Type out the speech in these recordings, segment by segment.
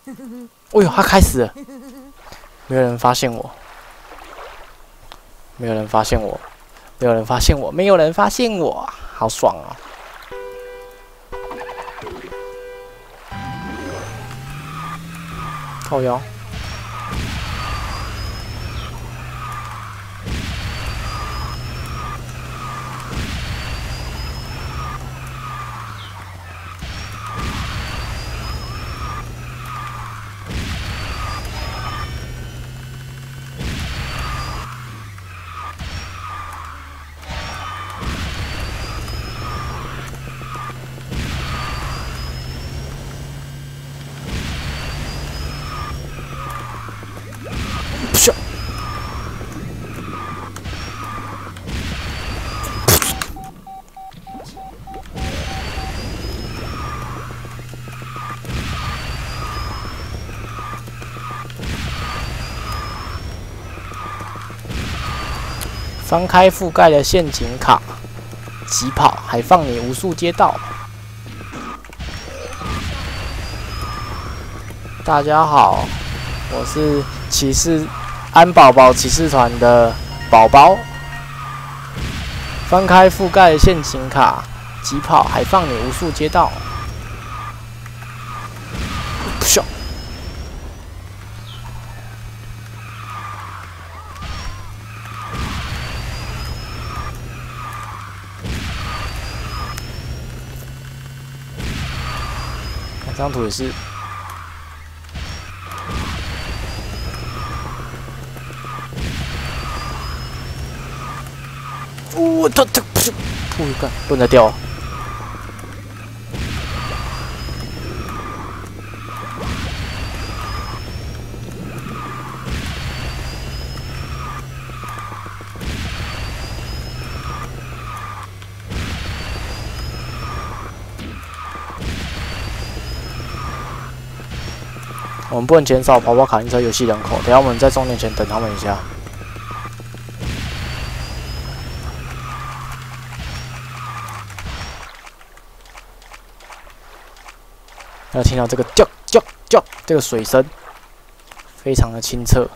哎呦，他开始了，没有人发现我，没有人发现我，没有人发现我，没有人发现我，好爽啊！靠腰。翻开覆盖的陷阱卡，疾跑还放你无数街道。大家好，我是骑士安宝宝骑士团的宝宝。翻开覆盖的陷阱卡，疾跑还放你无数街道。咻！这张图也是。他噗一个，不能掉。我们不能减少跑跑卡丁车游戏人口，等下我们在终点前等他们一下。要听到这个叫这个水声，非常的清澈。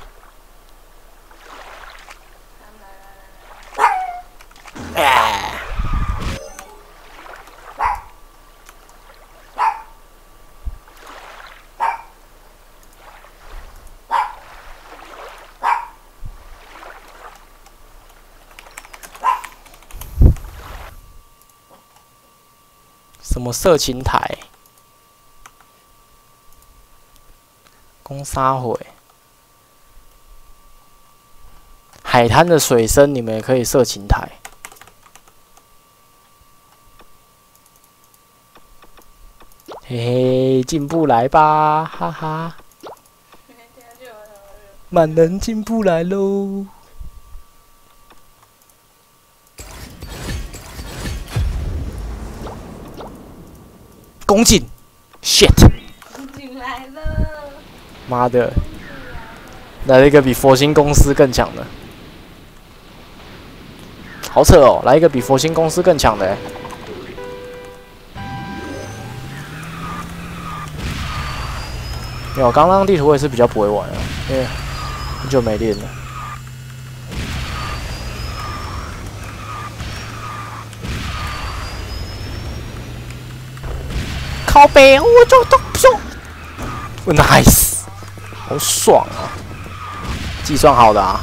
什么色情台？公沙回，海滩的水声，你们也可以色情台。嘿嘿，进步来吧，哈哈！满人进步来喽！公进 ，shit！ 公进来了！ 妈的，来了一个比佛心公司更强的，好扯哦！来一个比佛心公司更强的，没有，刚刚地图我也是比较不会玩啊，因为很久没练了。靠北，我就都不 nice， 好爽啊！计算好的啊。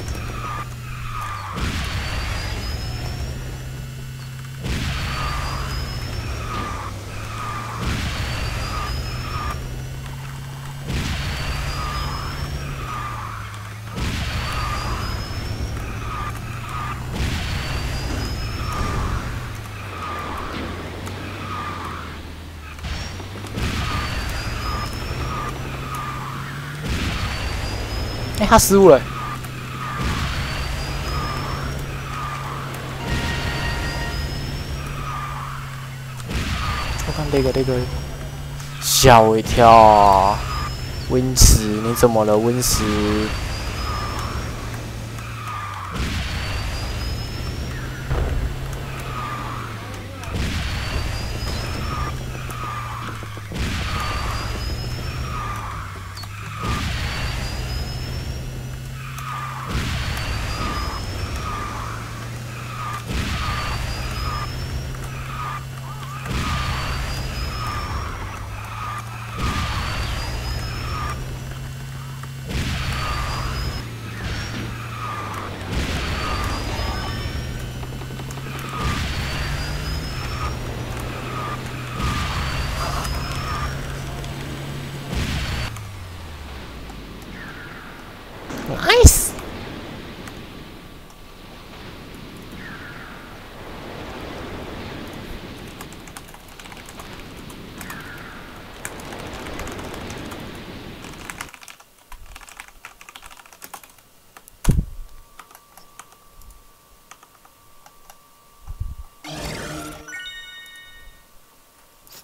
他失误了。我看这个，吓我一跳啊！温池，你怎么了，温池？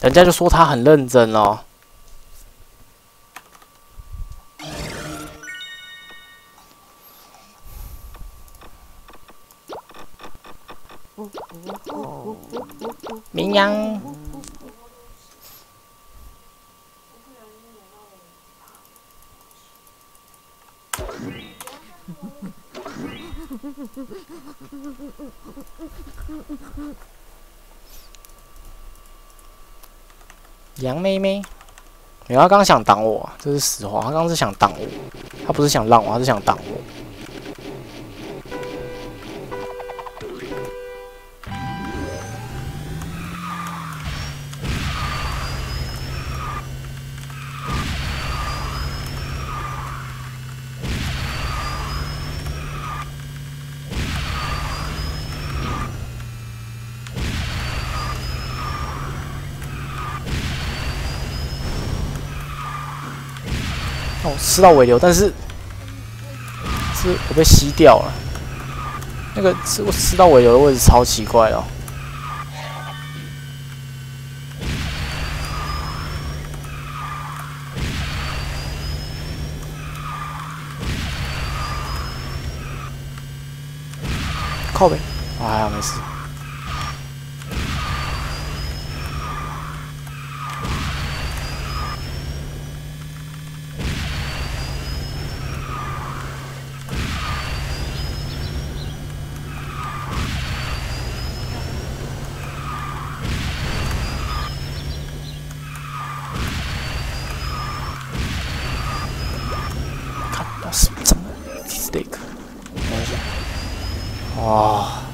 人家就说他很认真哦。绵羊。杨妹妹，没有，他刚刚想挡我，这是实话。他刚刚是想挡我，他不是想让我，他是想挡我。哦，吃到尾流，但是我被吸掉了。那个吃到尾流的位置超奇怪哦。靠北，啊，还好没事。怎么 stick？ 哇！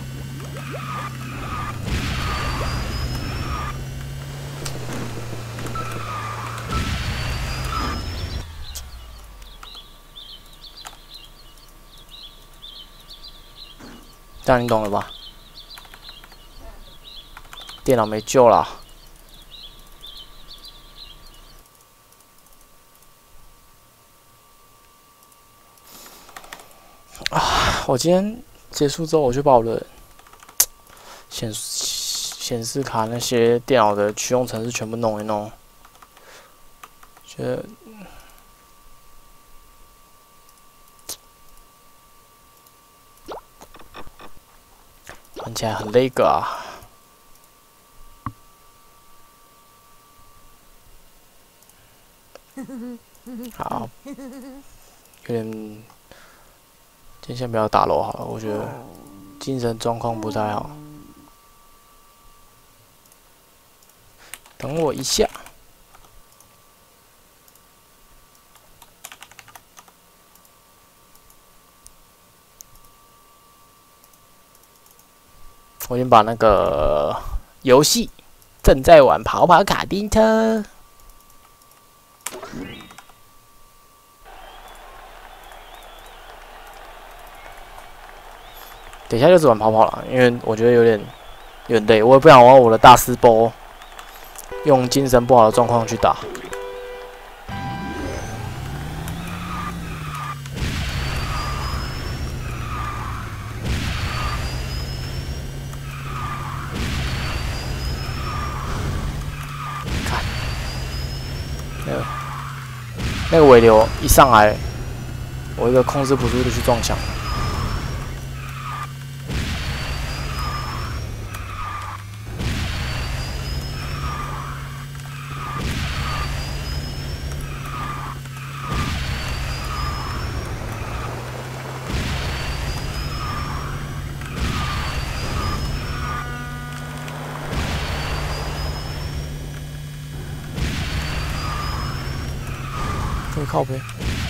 这样你懂了吧？电脑没救了。我今天结束之后，我就把我的显示卡那些电脑的驱动程式全部弄一弄，觉得玩起来很累个啊。好，有点。先不要打楼好了，我觉得精神状况不太好。等我一下，我已经把那个游戏正在玩跑跑卡丁车。等一下就只玩跑跑了，因为我觉得有点累，我也不想玩我的大师波，用精神不好的状况去打。看，那个尾流一上来，我一个控制不住就去撞墙。靠背。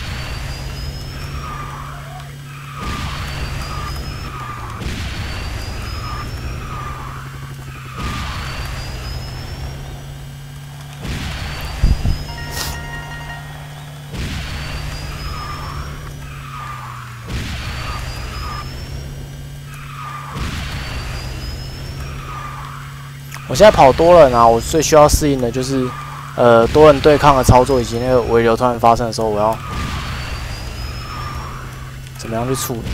我现在跑多人啊，我最需要适应的就是。多人对抗的操作以及那个尾流突然发生的时候，我要怎么样去处理？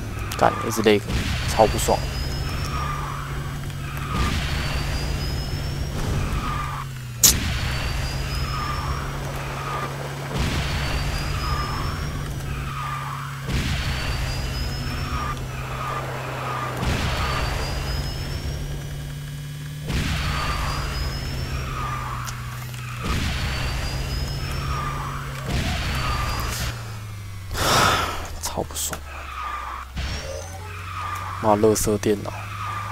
干，一直累，超不爽。 好不爽！妈，垃圾电脑。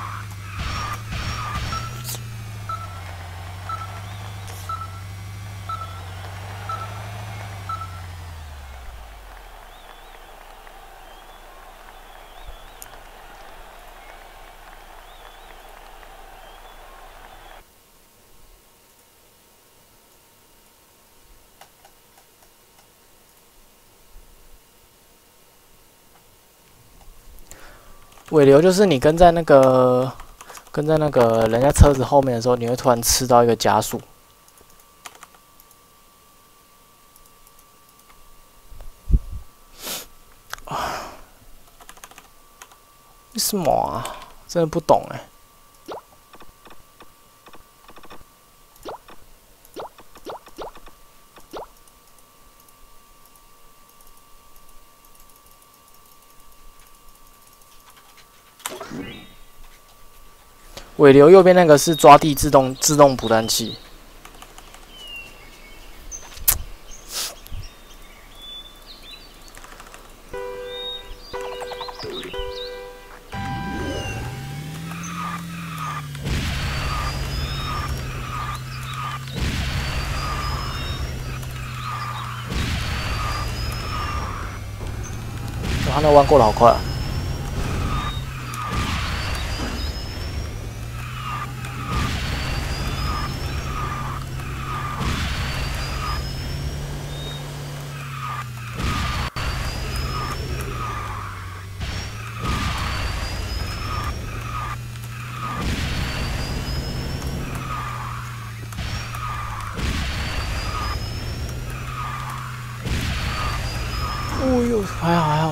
尾流就是你跟在那个人家车子后面的时候，你会突然吃到一个加速。为什么啊？真的不懂哎。尾流右边那个是抓地自动补弹器。他那弯过得好快啊！哦呦，还好还好。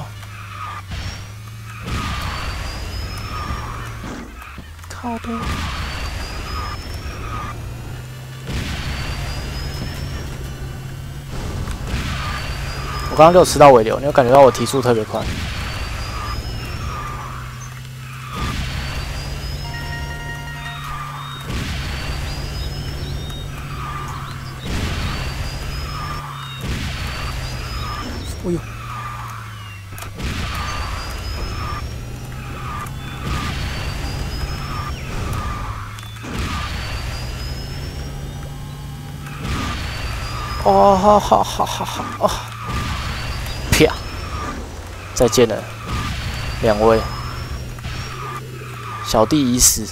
靠背。我刚刚就有吃到尾流，你有感觉到我提速特别快。哎呦！哦，好好好好好哦！啪！再见了，两位，小弟已死。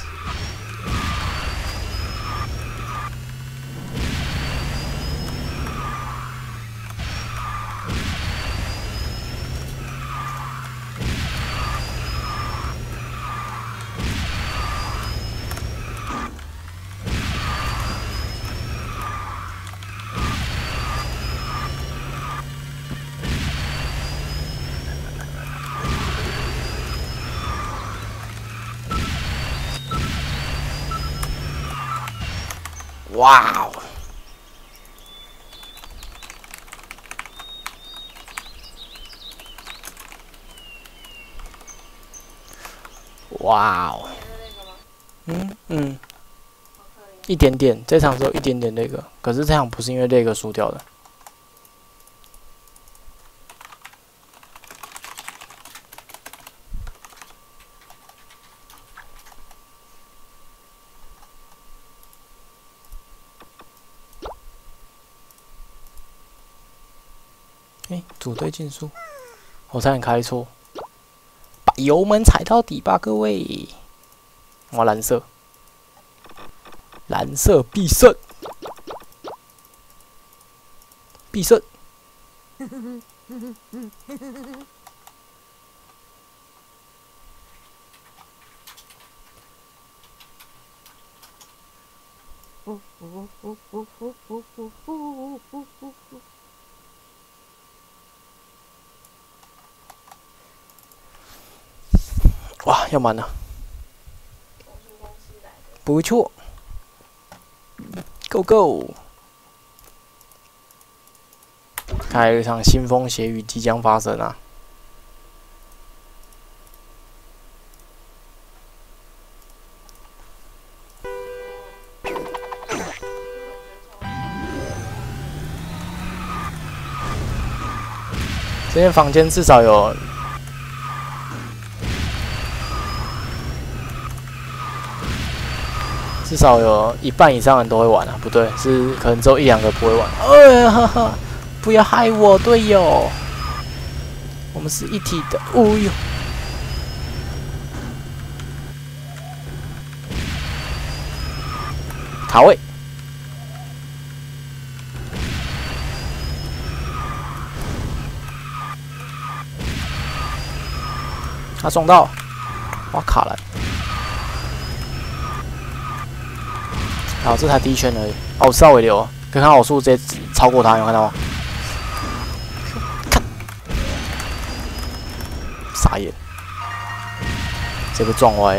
哇哦！哇哦！嗯，一点点，这场只有一点点那个，可是这场不是因为那个输掉的。组队竞速，我差点开错，把油门踩到底吧，各位！我蓝色，蓝色必胜，必胜！哇，要满了，不错 ，Go Go！ 还有一场腥风血雨即将发生啊！这间房间至少有至少有一半以上人都会玩啊，不对，是可能只有一两个不会玩。哈哈，不要害我，队友，我们是一体的。哦呦，卡位，他撞到，哇，卡了。好，这才第一圈而已。哦，我知道尾流，可以看到我速度直接超过他，有看到吗？看，傻眼，直接被撞歪。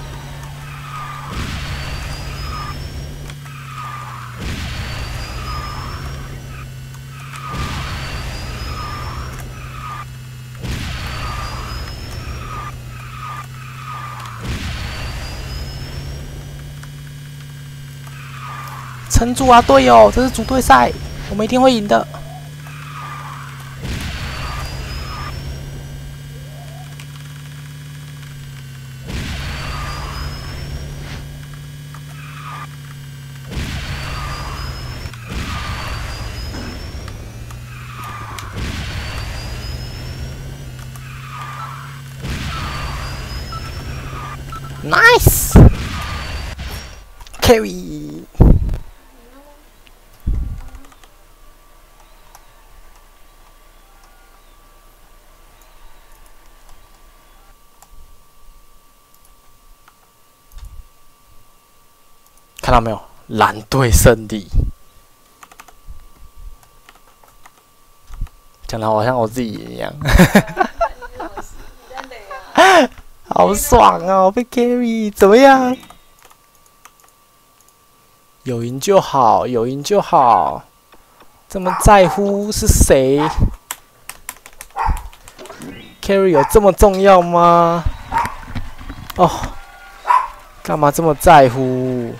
撑住啊，队友！这是组队赛，我们一定会赢的。Nice carry。看到没有？蓝队胜利，讲的好像我自己一样，好爽哦！被 carry 怎么样？有赢就好，有赢就好，这么在乎是谁 ？carry 有这么重要吗？哦，干嘛这么在乎？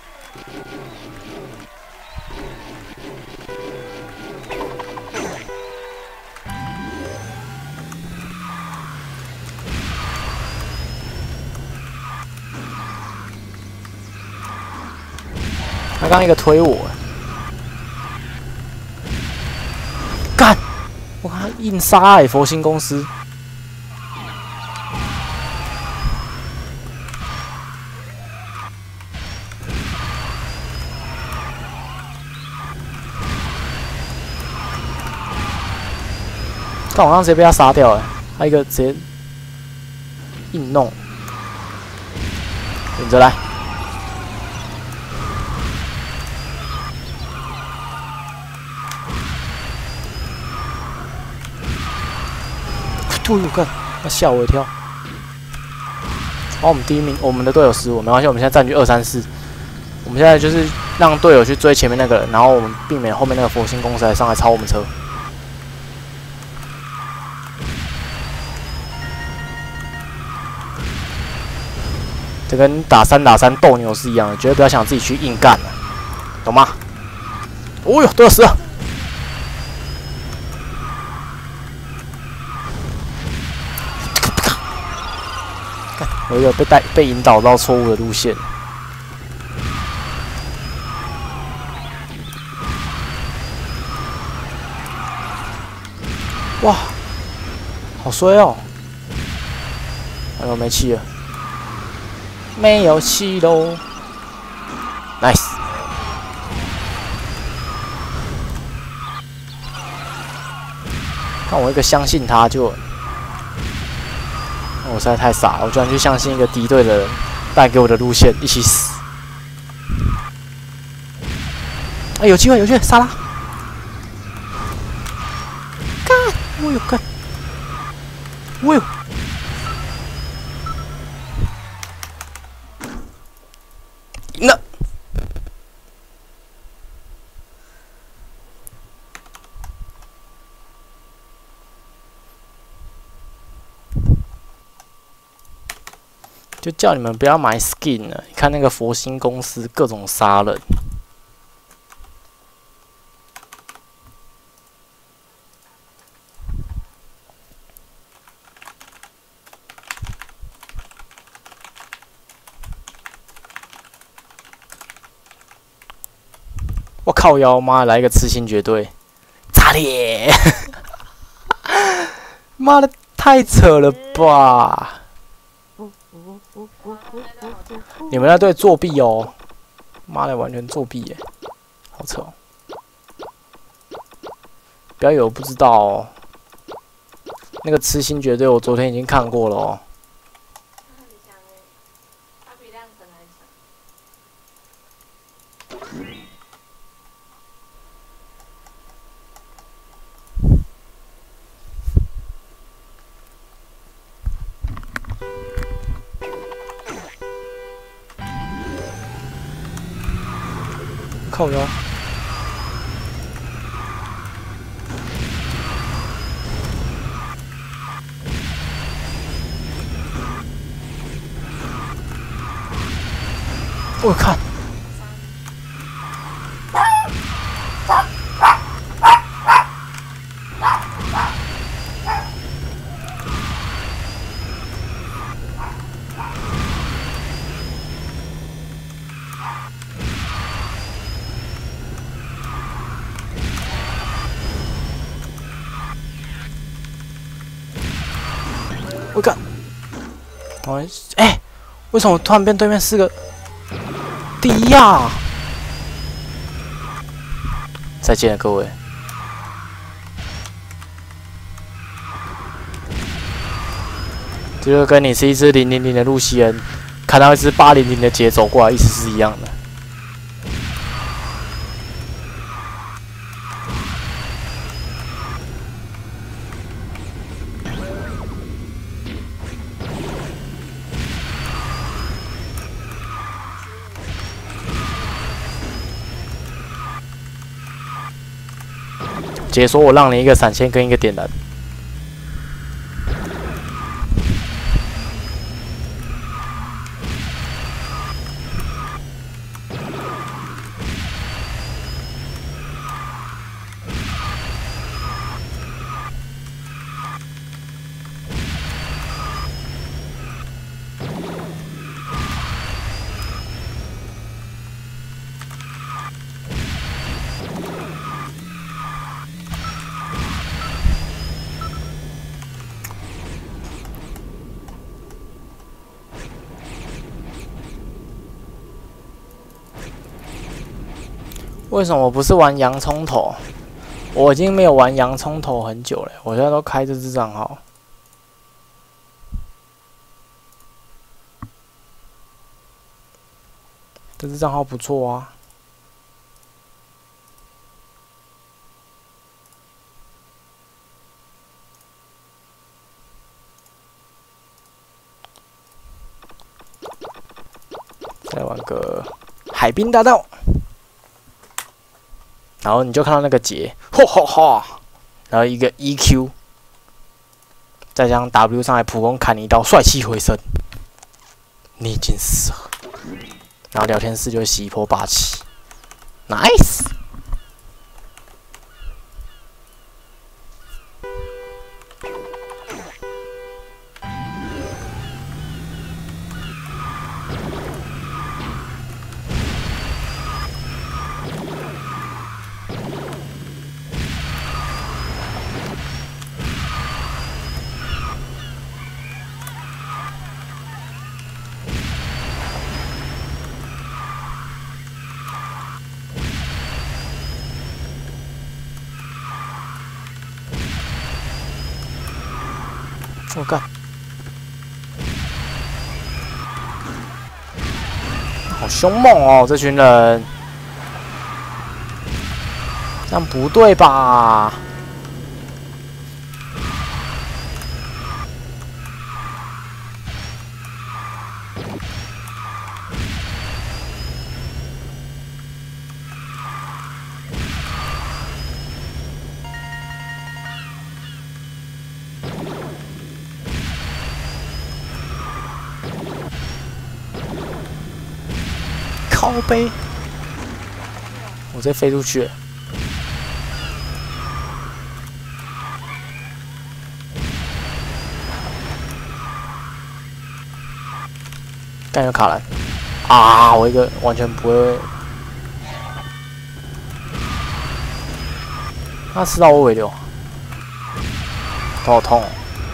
他刚一个推我，干！我看他硬杀佛心公司。但我刚刚直接被他杀掉了，他一个直接硬弄，忍着来。突干，他吓我一跳。好，我们第一名，我们的队友失误，没关系，我们现在占据2、3、4。我们现在就是让队友去追前面那个人，然后我们避免后面那个佛心公司来上来超我们车。这跟打3打3斗牛是一样的，绝对不要想自己去硬干了，懂吗？哦呦，队友死了！我有被引导到错误的路线。哇，好衰哦！哎呦，没气了，没有气喽。Nice。看我一个相信他就。我实在太傻了，我居然去相信一个敌对的人带给我的路线，一起死！哎，有机会，有机会，杀啦！干！我有干！我有！赢了！就叫你们不要买 skin 了，你看那个佛心公司各种杀人。 我靠腰，妈来一个痴心绝对，炸裂！妈的，太扯了吧！你们那队作弊哦！妈的，完全作弊耶，好扯哦！不要以为我不知道哦。那个痴心绝对，我昨天已经看过了哦。靠腰。我看，我看，为什么突然变对面4个？第一呀！再见了，各位。这就跟你是一只000的露西恩，看到一只800的杰走过来，意思是一样的。解说我让你一个闪现跟一个点燃。为什么我不是玩洋葱头？我已经没有玩洋葱头很久了，我现在都开这支账号。这支账号不错啊。再玩个海滨大道。然后你就看到那个节，嚯嚯嚯，然后一个 EQ， 再加上 W 上来普攻砍你一刀，帅气回身，你已经死了。然后聊天室就会洗一波霸气 ，nice。我干，好凶猛哦！这群人，这样不对吧？靠背，我直接飞出去了。干有卡篮啊！我一个完全不会。 他吃到我尾流，头好痛哦。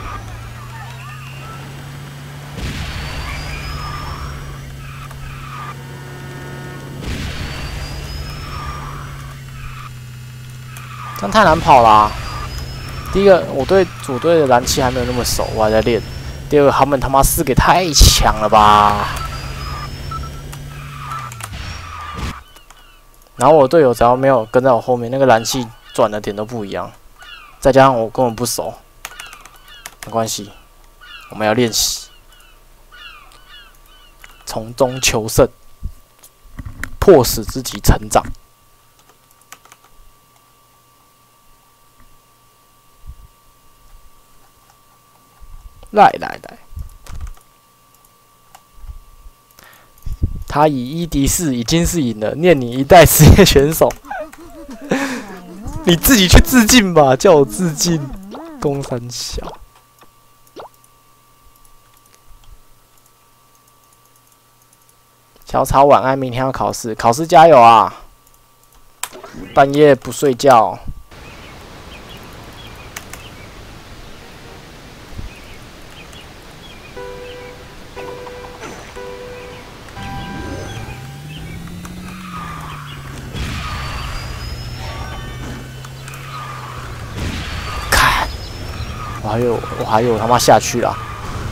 这样太难跑啦！第一个，我对主队的燃气还没有那么熟，我还在练。第二个，他们他妈4个太强了吧！然后我队友只要没有跟在我后面，那个燃气转的点都不一样。再加上我根本不熟，没关系，我们要练习，从中求胜，迫使自己成长。来，他以1敌4已经是赢了，念你一代职业选手，你自己去致敬吧，叫我致敬，公三小。小草晚安，明天要考试，考试加油啊！半夜不睡觉。我还有他妈下去啦！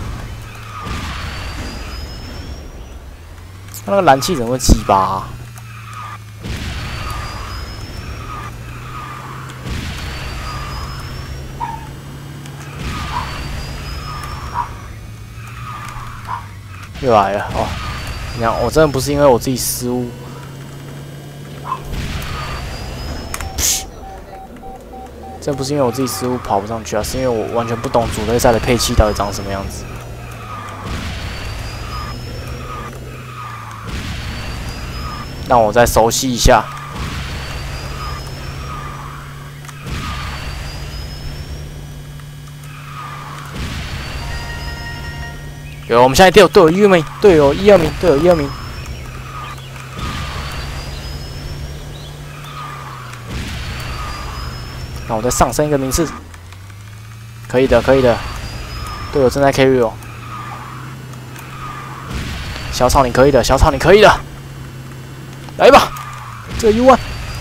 那个燃气怎么会鸡巴啊？又来了哦！你看，我真的不是因为我自己失误。这不是因为我自己失误跑不上去啊，是因为我完全不懂主队赛的配器到底长什么样子。让我再熟悉一下。有，我们现在队友1、2名，队友1、2名，队友1、2名。那我再上升一个名次，可以的，可以的。队友正在 carry 哦，小草你可以的，小草你可以的，来吧，这个 U1，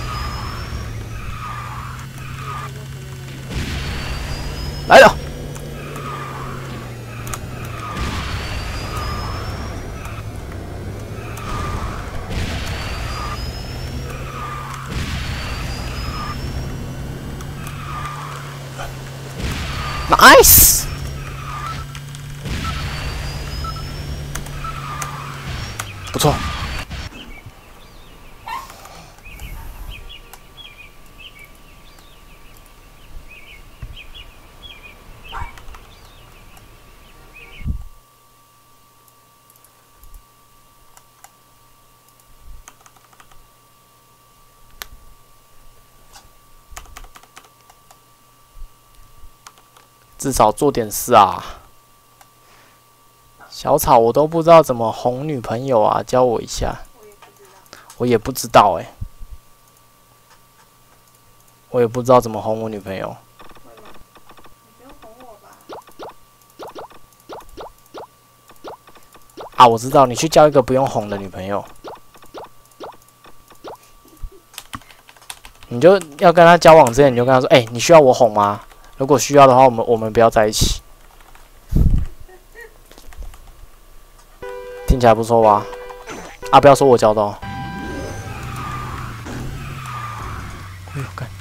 来了。Nice， 不错。至少做点事啊！小草，我都不知道怎么哄女朋友啊，教我一下。我也不知道哎、我也不知道怎么哄我女朋友。啊，我知道，你去交一个不用哄的女朋友。你就要跟她交往之前，你就跟她说：“欸，你需要我哄吗？如果需要的话，我们不要在一起。”听起来不错吧？啊，不要说我教的哦。哎呦，干！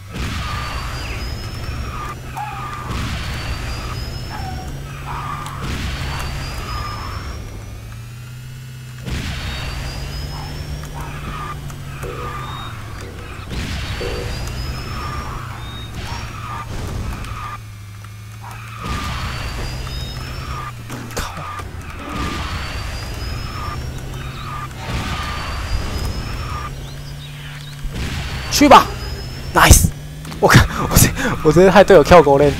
去吧 ，nice！ 我直接害队友跳狗链。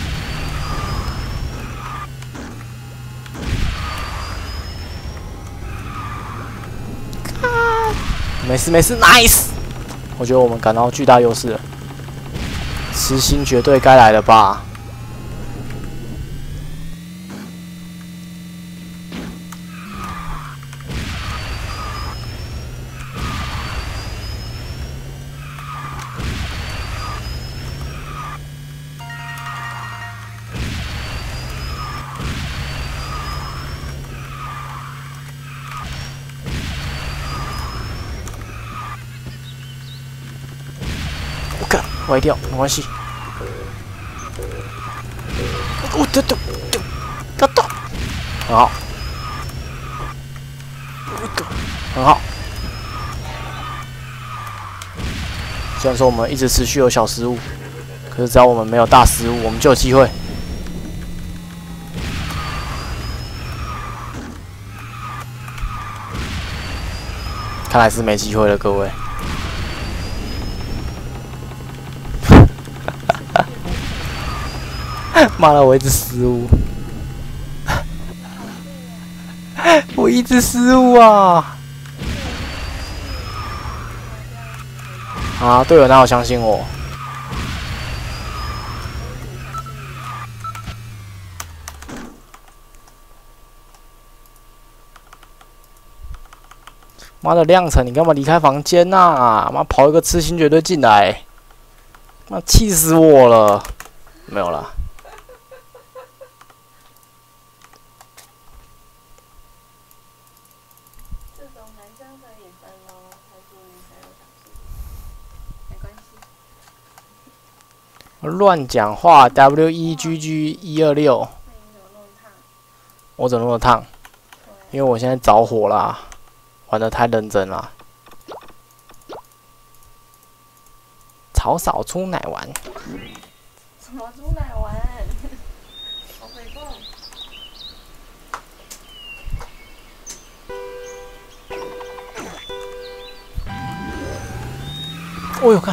没事没事 ，nice！ 我觉得我们感到巨大优势了， 痴心绝对该来了吧？我干，歪掉，没关系。我的，很好，很好。虽然说我们一直持续有小失误，可是只要我们没有大失误，我们就有机会。看来是没机会了，各位。妈的，我一直失误，我一直失误啊！啊，队友哪有相信我？妈的，亮成，你干嘛离开房间呐？妈，跑一个痴心绝对进来，妈气死我了！没有啦。 这种男生可以分咯，还是女生有小事？没关系。 乱讲话 ，WEGG126。我怎么那么烫？因为我现在着火啦，玩得太认真了。草少出奶丸。 什么猪奶丸？好肥胖。 哦呦，看。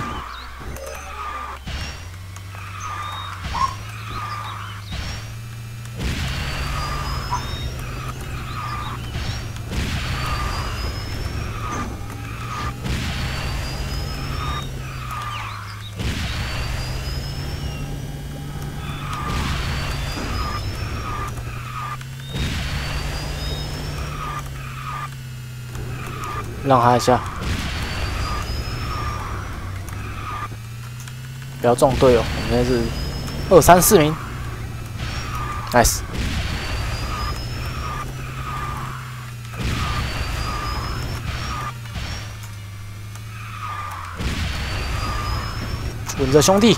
让他一下，不要撞队友。我们现在是2、3、4名 ，nice。稳着兄弟，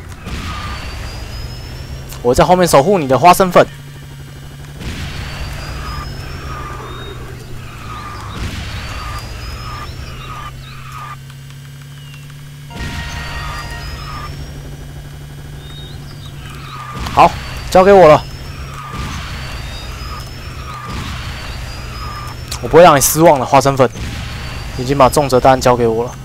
我在后面守护你的花生粉。好，交给我了，我不会让你失望的，花生粉，已经把重责大任交给我了。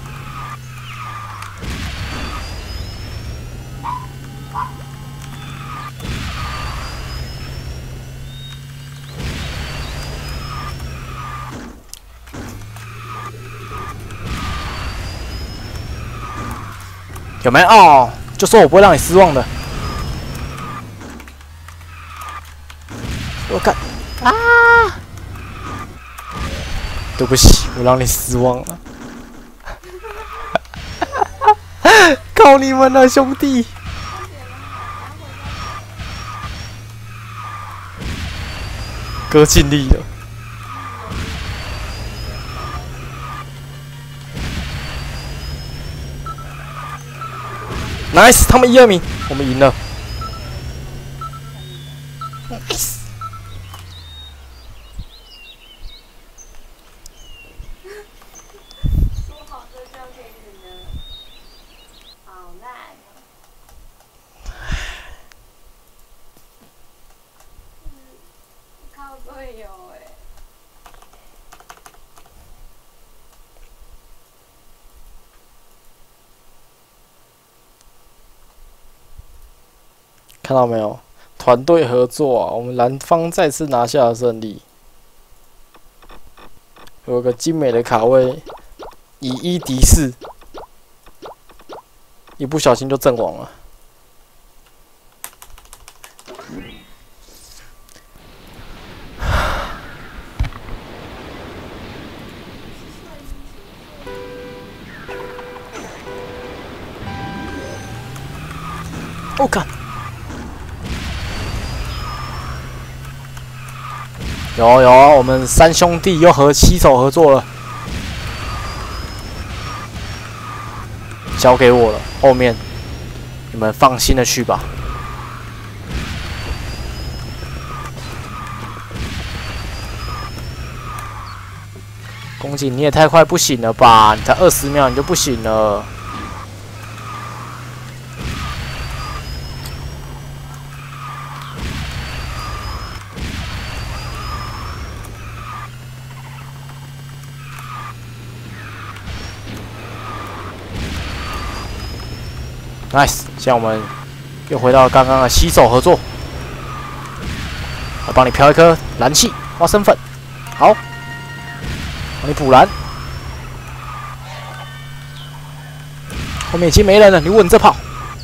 有没有？哦，就说我不会让你失望的。我看啊！对不起，我让你失望了。靠你们了，兄弟！哥尽力了。Nice， 他们1、2名，我们赢了。Nice。 说好这交给你呢，好烂哦。靠队友哎。 看到没有？团队合作啊！我们蓝方再次拿下了胜利。有个精美的卡位，以1敌4。 一不小心就阵亡了。我靠！有，我们三兄弟又携手合作了，交给我了，后面你们放心的去吧。宫颈，你也太快不行了吧？你才20秒你就不行了。Nice， 现在我们又回到刚刚的携手合作。我帮你飘一颗蓝气花生粉，好，帮你补蓝。后面已经没人了，你稳着跑。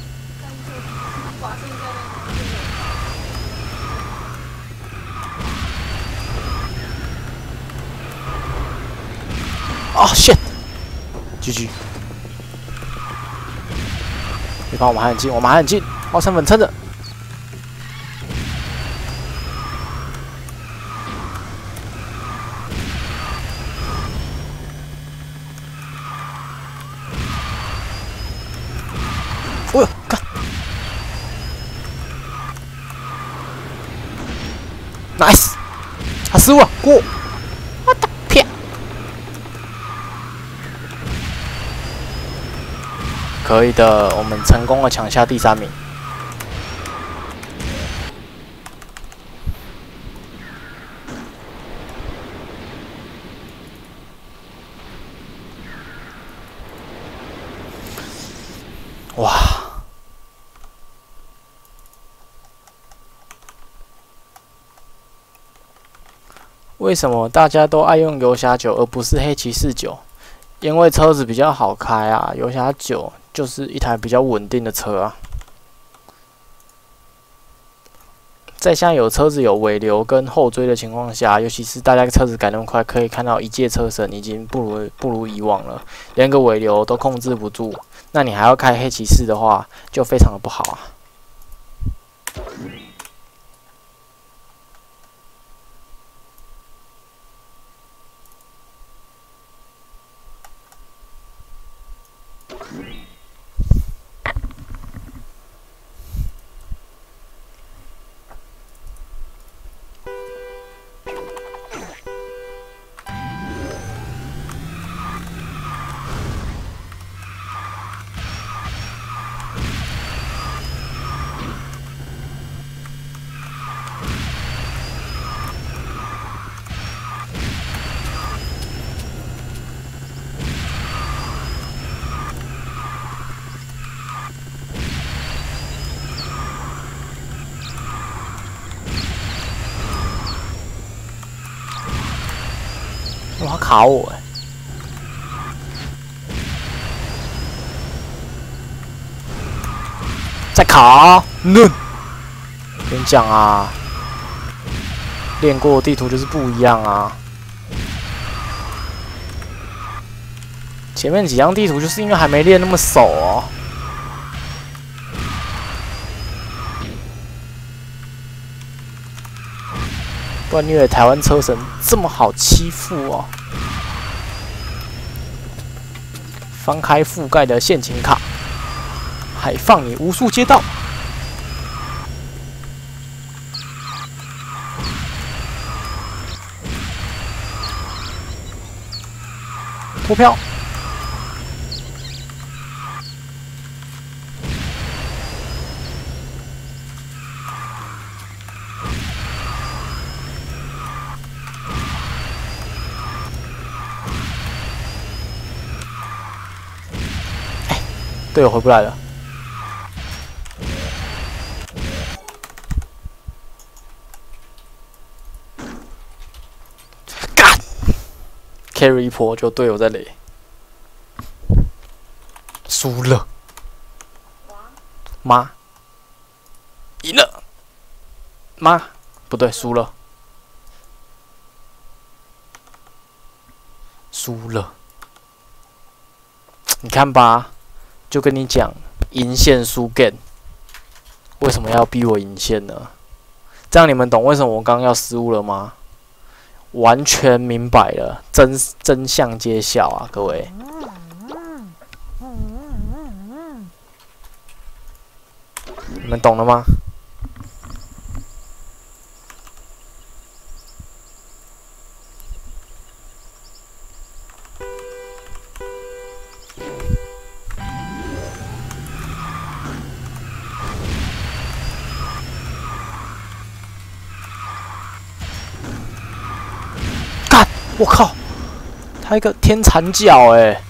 啊 shit！GG。别怕，我们还很近，我们还很近，花生粉撑着。哦呦，干 ！Nice， 他失误了，过。我的天！可以的，我们成功的抢下第3名。哇！为什么大家都爱用游侠9而不是黑骑士9？因为车子比较好开啊，游侠9就是一台比较稳定的车啊。在现在有车子有尾流跟后追的情况下，尤其是大家车子改那么快，可以看到一介车神已经不如以往了，连个尾流都控制不住。那你还要开黑骑士的话，就非常的不好啊。哇，他卡我哎！再卡！跟你讲啊，练过的地图就是不一样啊。前面几张地图就是因为还没练那么熟哦。不然你以为台湾车神这么好欺负哦？翻开覆盖的陷阱卡，还放你无数街道。脱票。队友回不来了。干 ，carry 一波就队友在垒，输了。 妈，赢了！妈，不对，输了，输了。你看吧，就跟你讲，赢线输 game， 为什么要逼我赢线呢？这样你们懂为什么我刚刚要失误了吗？完全明白了，真相揭晓啊，各位。你们懂了吗？干！我靠！他一个天残脚哎！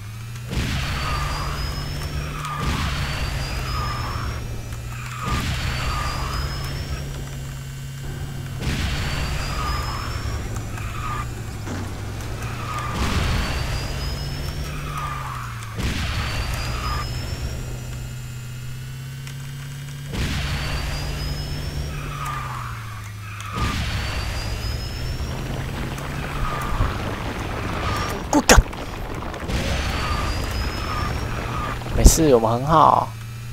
不干！没事，我们很好。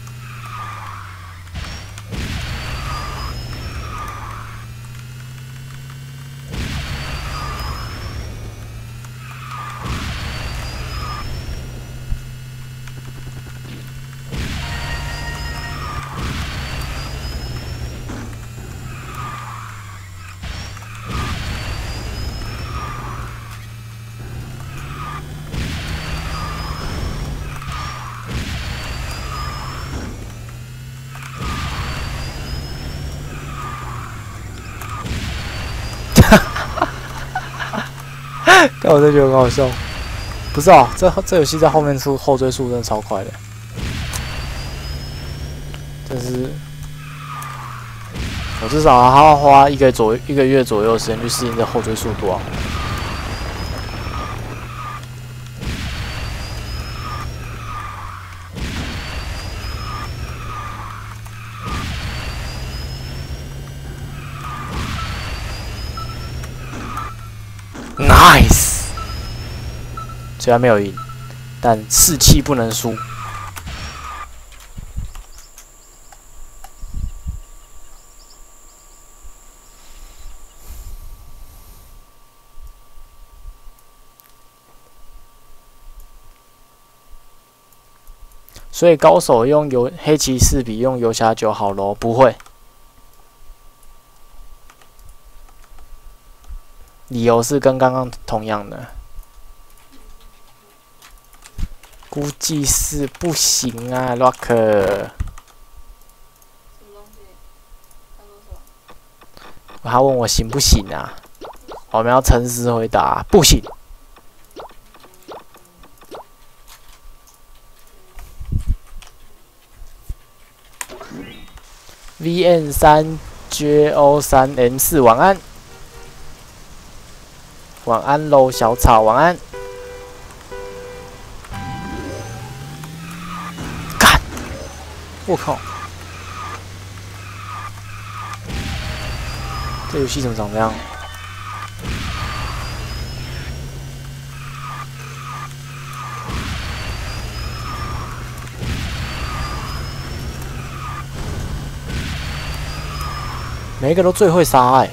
但我真觉得很好笑。不是啊，这游戏在后面出后追速真的超快的，真是。我至少还要花一个月左右的时间去适应这后追速度啊。Nice， 虽然没有赢，但士气不能输。所以高手用黑骑士比用游侠酒好咯？不会。理由是跟刚刚同样的，估计是不行啊 ，Rock。 什么东西？他说什么？ 他问我行不行啊？我们要诚实回答，不行。VN3 JO3M4，晚安。晚安喽，小草，晚安。干！我靠！这游戏怎么长这样？每一个都最会杀欸。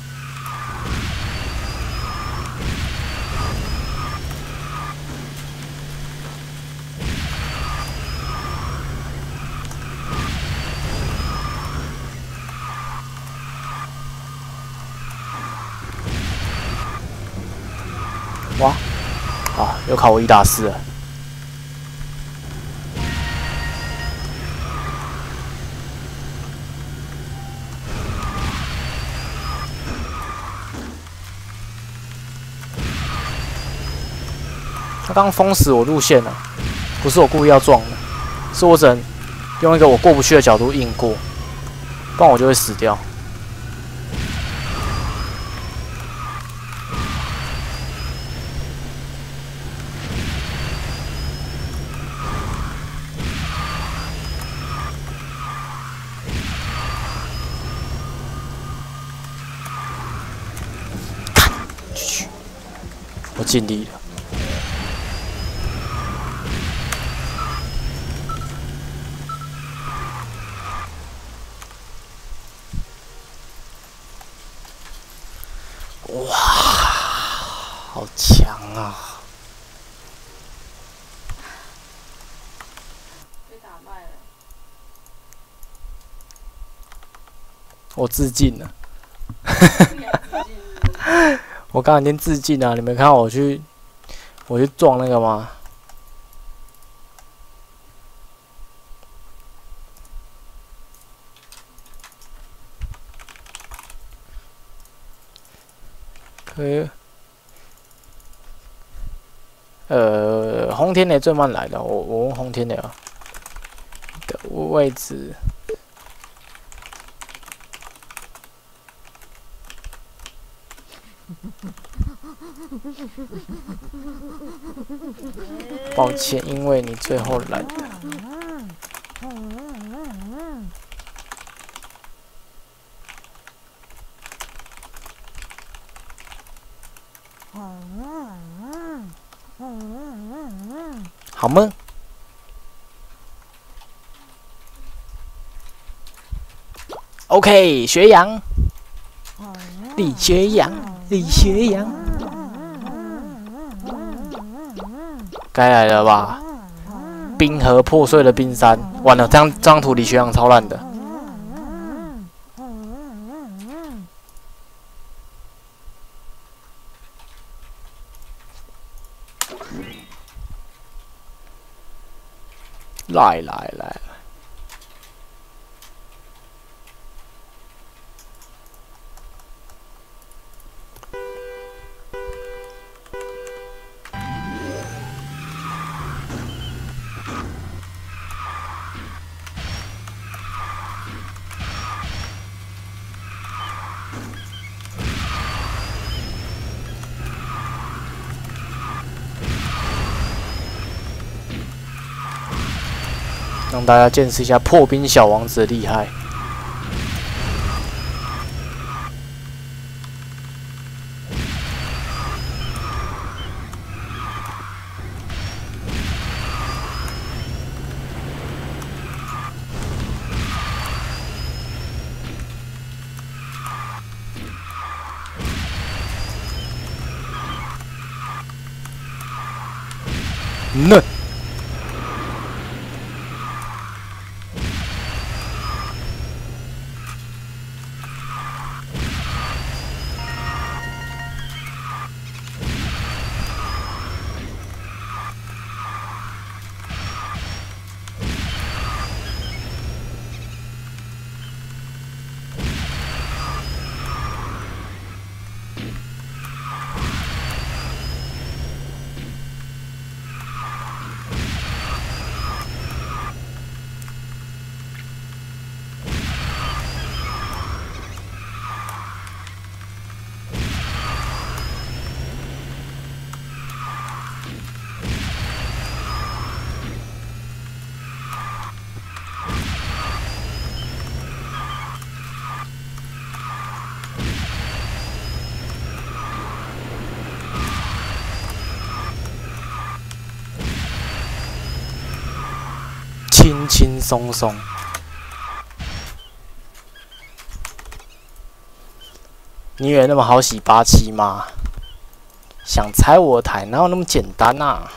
哇！啊，又考我1打4了。他刚封死我路线了，不是我故意要撞的，是我只能用一个我过不去的角度硬过，不然我就会死掉。 尽力了。哇，好强啊！ 被打败了。 我自尽了。 你还自尽是不是我刚刚已经自尽了，你没看到我去撞那个吗？可以。轰天雷最慢来的，我问轰天雷啊的位置。抱歉，因为你最后来的。好吗 ？OK， 学羊，李学羊，李学羊，该来了吧？冰河破碎的冰山，完了，这张图李学羊超烂的。来，让大家见识一下破冰小王子的厉害。那。轻轻松松，你以为那么好洗87吗？想拆我的台哪有那么简单啊？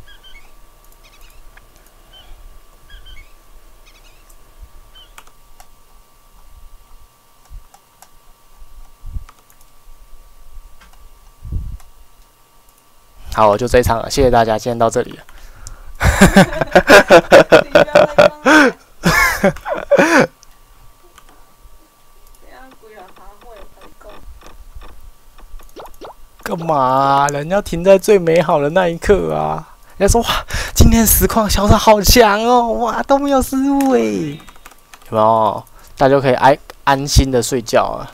好，就这一场了，谢谢大家，今天到这里了。 你不要再帮我这样鬼了还会成功。 干嘛啊、人要停在最美好的那一刻啊！人家说哇，今天实况小手好强哦，哇都没有失误哎，有没有？大家就可以安心的睡觉了。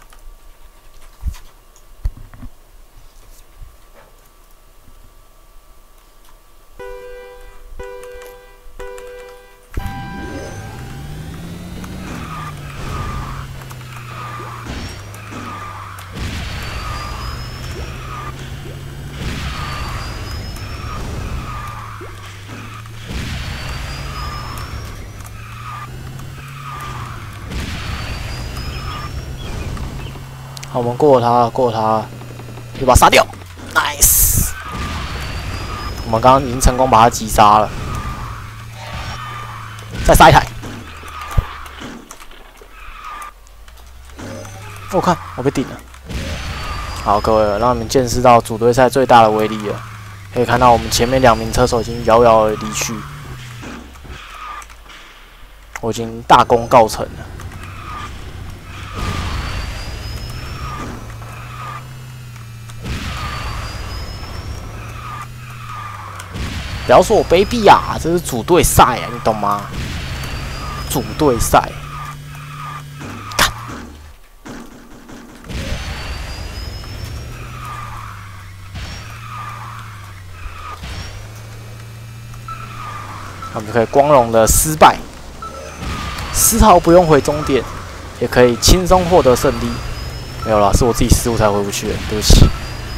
好，我们过了他，过了他，就把他杀掉 ，nice。我们刚刚已经成功把他击杀了，再杀一台。我看我被顶了。好，各位，让你们见识到组队赛最大的威力了。可以看到我们前面2名车手已经遥遥离去，我已经大功告成了。不要说我卑鄙啊，这是组队赛啊，你懂吗？组队赛。我们就可以光荣的失败，丝毫不用回终点，也可以轻松获得胜利。没有啦，是我自己失误才回不去，对不起。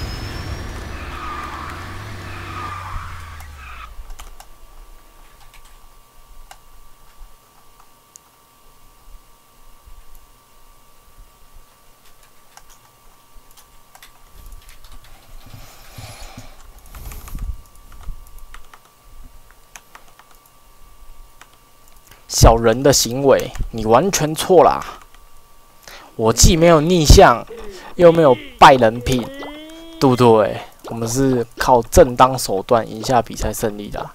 小人的行为，你完全错啦！我既没有逆向，又没有败人品，对不对？我们是靠正当手段赢下比赛胜利的，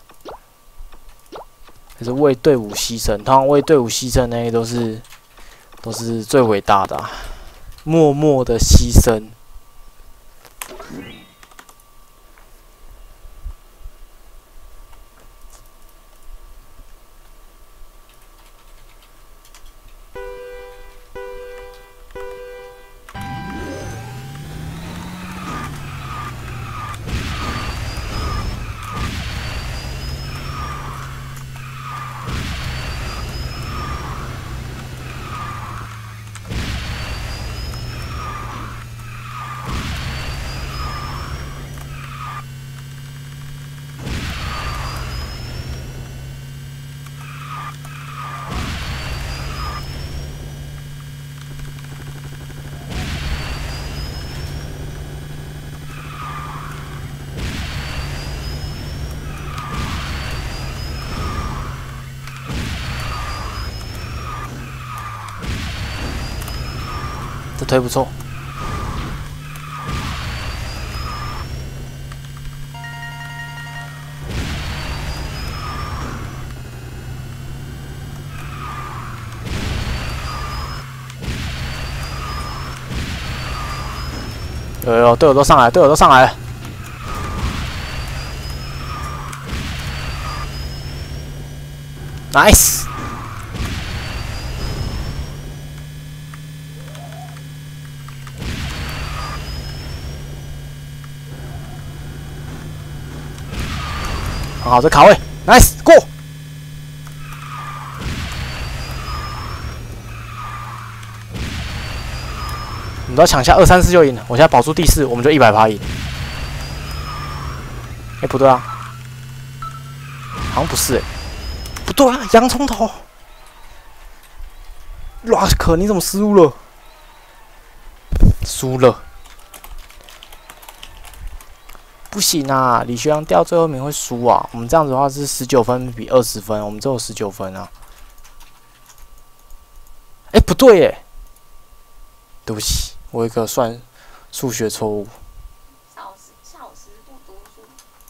可是为队伍牺牲。通常为队伍牺牲那些都是最伟大的默默的牺牲。这推不错。有，队友都上来，队友都上来了。Nice。很好，这卡位 ，nice 过。你们都要抢下2、3、4就赢了。我现在保住第4，我们就100%赢。不对啊，好像不是不对啊，洋葱头 ，Rock， 你怎么失误了？输了。不行啊，李学阳掉最后一名会输啊！我们这样子的话是19分比20分，我们只有19分啊。不对耶，对不起，我有一个算数学错误。 少时不读书。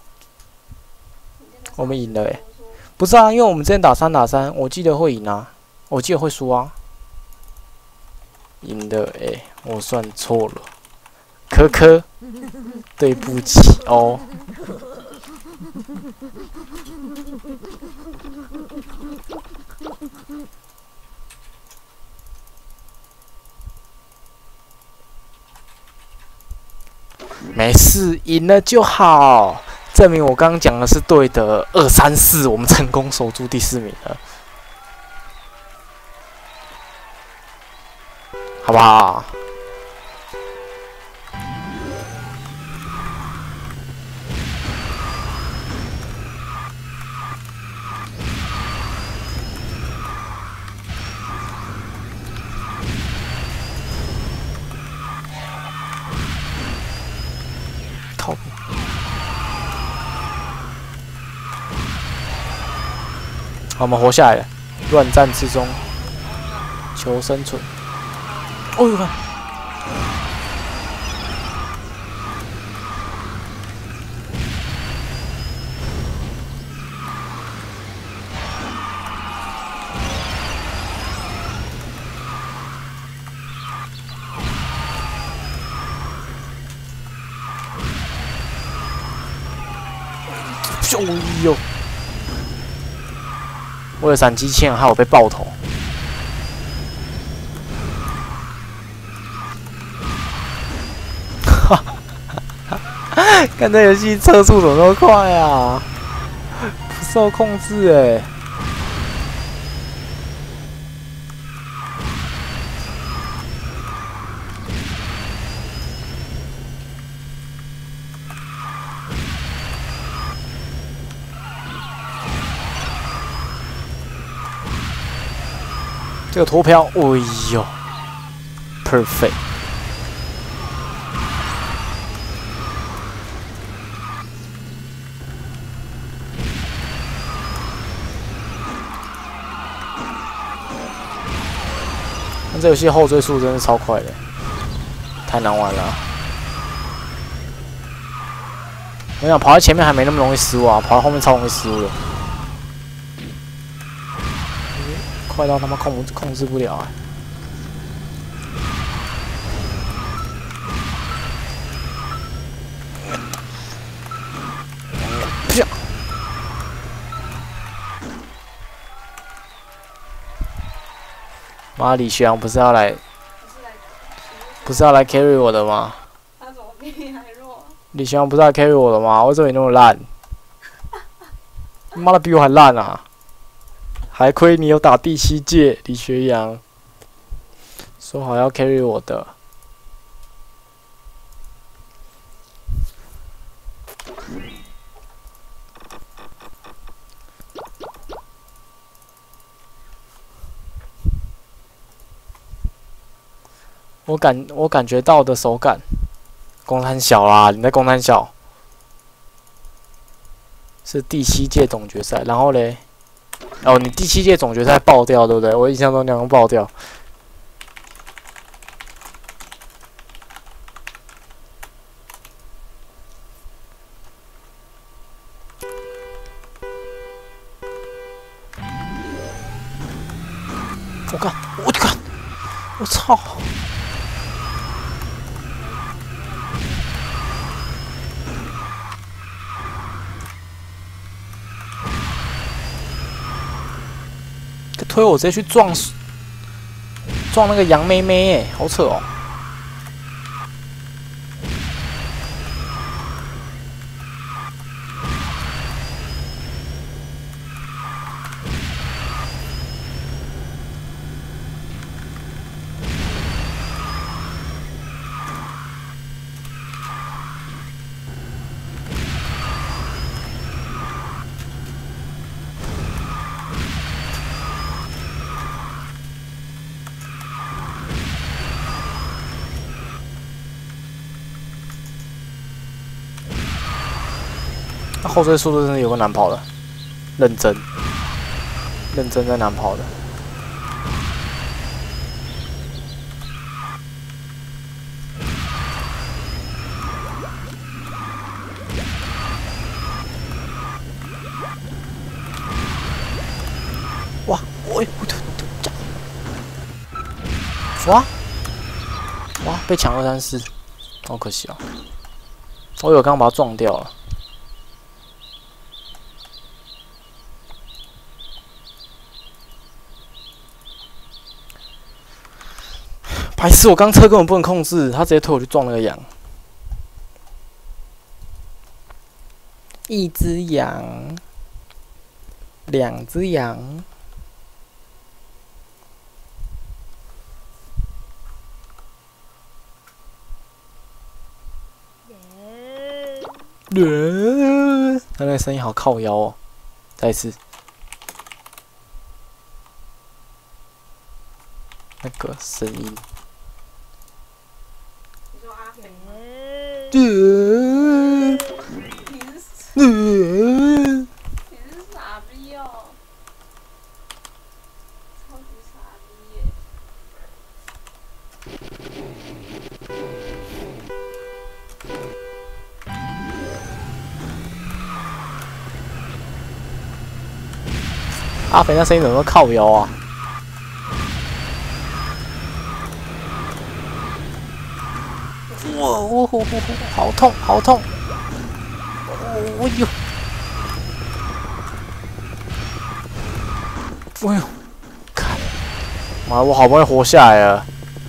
我们赢了不是啊，因为我们之前打3打3，我记得会赢啊，我记得会输啊。赢了我算错了。科科，对不起哦。没事，赢了就好，证明我刚刚讲的是对的。2、3、4，我们成功守住第4名了，好不好？ 好，我们活下来了。乱战之中求生存。哦呦看！哎呦！为了闪击枪，害我被爆头。哈哈！看这游戏测速怎么那么快啊？不受控制哎！这个脱飘，哎呦 ，perfect！ 但这游戏后追速真是超快的，太难玩了。我想跑在前面还没那么容易失误啊，跑到后面超容易失误的。 快到他妈控制不了啊！啪！妈，李学阳不是要来 carry 我的吗？ 他怎么比你还弱？ 李学阳不是来 carry 我的吗？为什么你那么烂？妈的，比我还烂啊！ 还亏你有打第7届，李学阳说好要 carry 我的。我感觉到的手感，公摊小啦，你在公摊小，是第7届总决赛，然后嘞。 哦，你第7届总决赛爆掉，对不对？我印象中那样爆掉。我看，我操！推我直接去撞那个杨妹妹，哎，好扯哦！那后追速度真的有个难跑的，认真在难跑的。哇，哇，被抢234，好可惜啊！我有刚把他撞掉了。 白痴！我刚车根本不能控制，他直接推我去撞那个羊。1只羊，2只羊。他那个声音好靠腰哦！再一次，那个声音。 你是傻逼哦！ 超级傻逼耶！ 阿肥那声音怎么那么靠腰啊？哇！好痛，好痛！哦呦！哎呦！看，妈，我好不容易活下来了。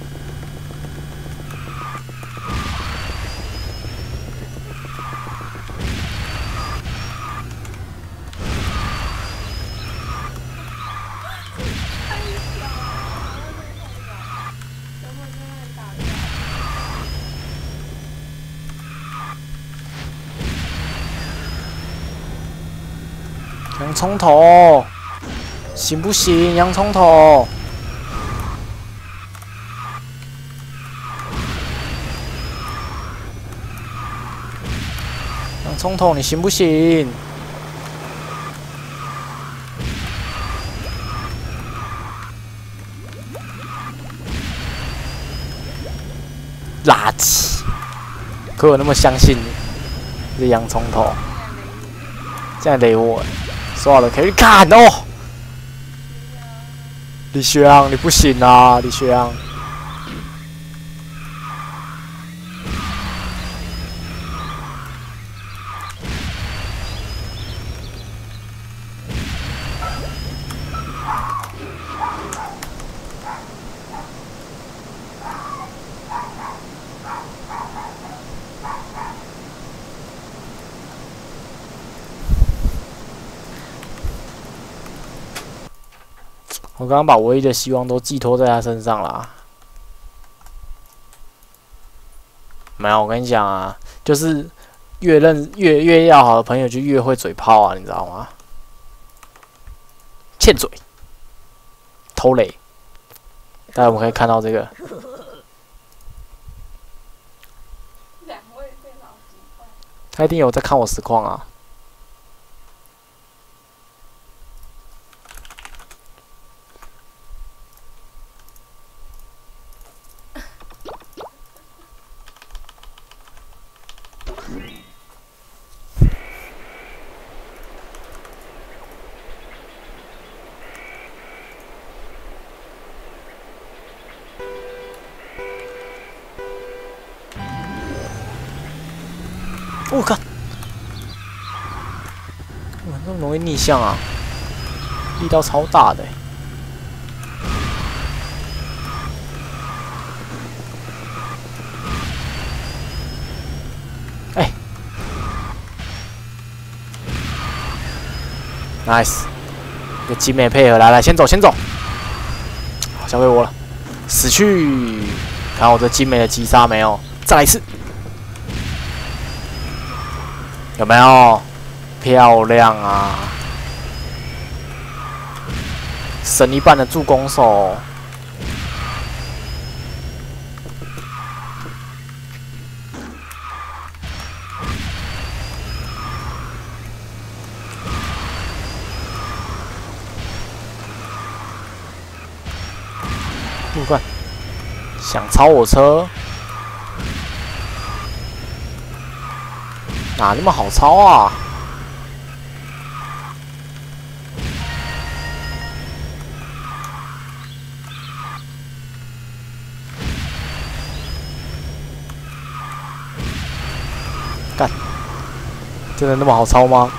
洋葱头，行不行？洋葱头，洋葱头，你行不行？垃圾！可我那么相信你，这洋葱头，这样雷我。算了，可以砍哦。李轩，你不行啊，李轩。我刚刚把唯一的希望都寄托在他身上啦。没有，我跟你讲啊，就是越要好的朋友就越会嘴炮啊，你知道吗？欠嘴，偷雷。大家我们可以看到这个， 两位电脑极快。 他一定有在看我实况啊。我靠！哇，那么容易逆向啊！力道超大的、欸。Nice， 有集美配合，来，先走，好，交给我了，死去！看我这精美的击杀没有？再来一次。有没有？漂亮啊！神一般的助攻手。入冠，想超我车？哪那么好抄啊？干，真的那么好抄吗？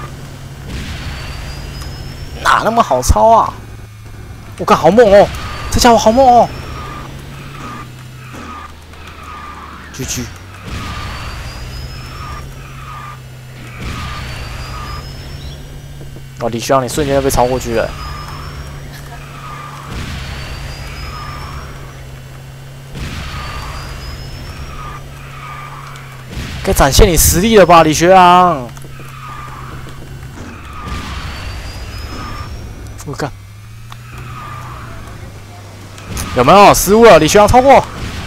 哪那么好抄啊？我靠，好猛哦！这家伙好猛哦！GG。哦，李轩，你瞬间就被超过去了。该展现你实力了吧，李学昂！我看有没有失误了？李学昂超过。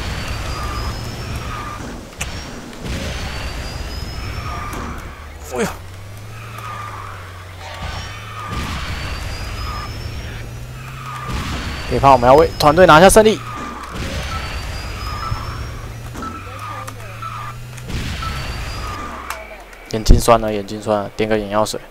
哎呦！ 别怕，我们要为团队拿下胜利。眼睛酸了，眼睛酸了，点个眼药水。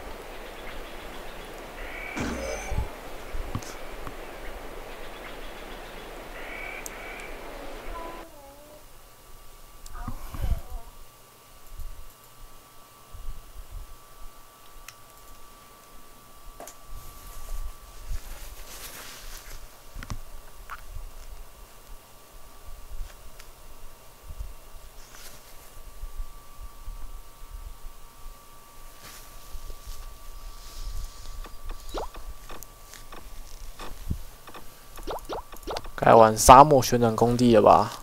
该玩沙漠旋转工地了吧？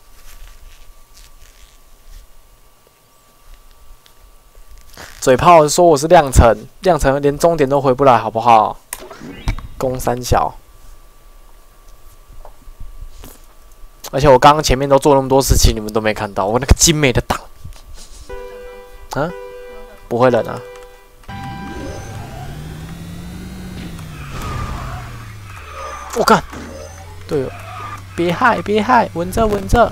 嘴炮说我是亮城，亮城连终点都回不来，好不好？攻三小，而且我刚刚前面都做那么多事情，你们都没看到，我那个精美的档，啊，不会冷啊。我干，对了。别害，别害，稳着，稳着。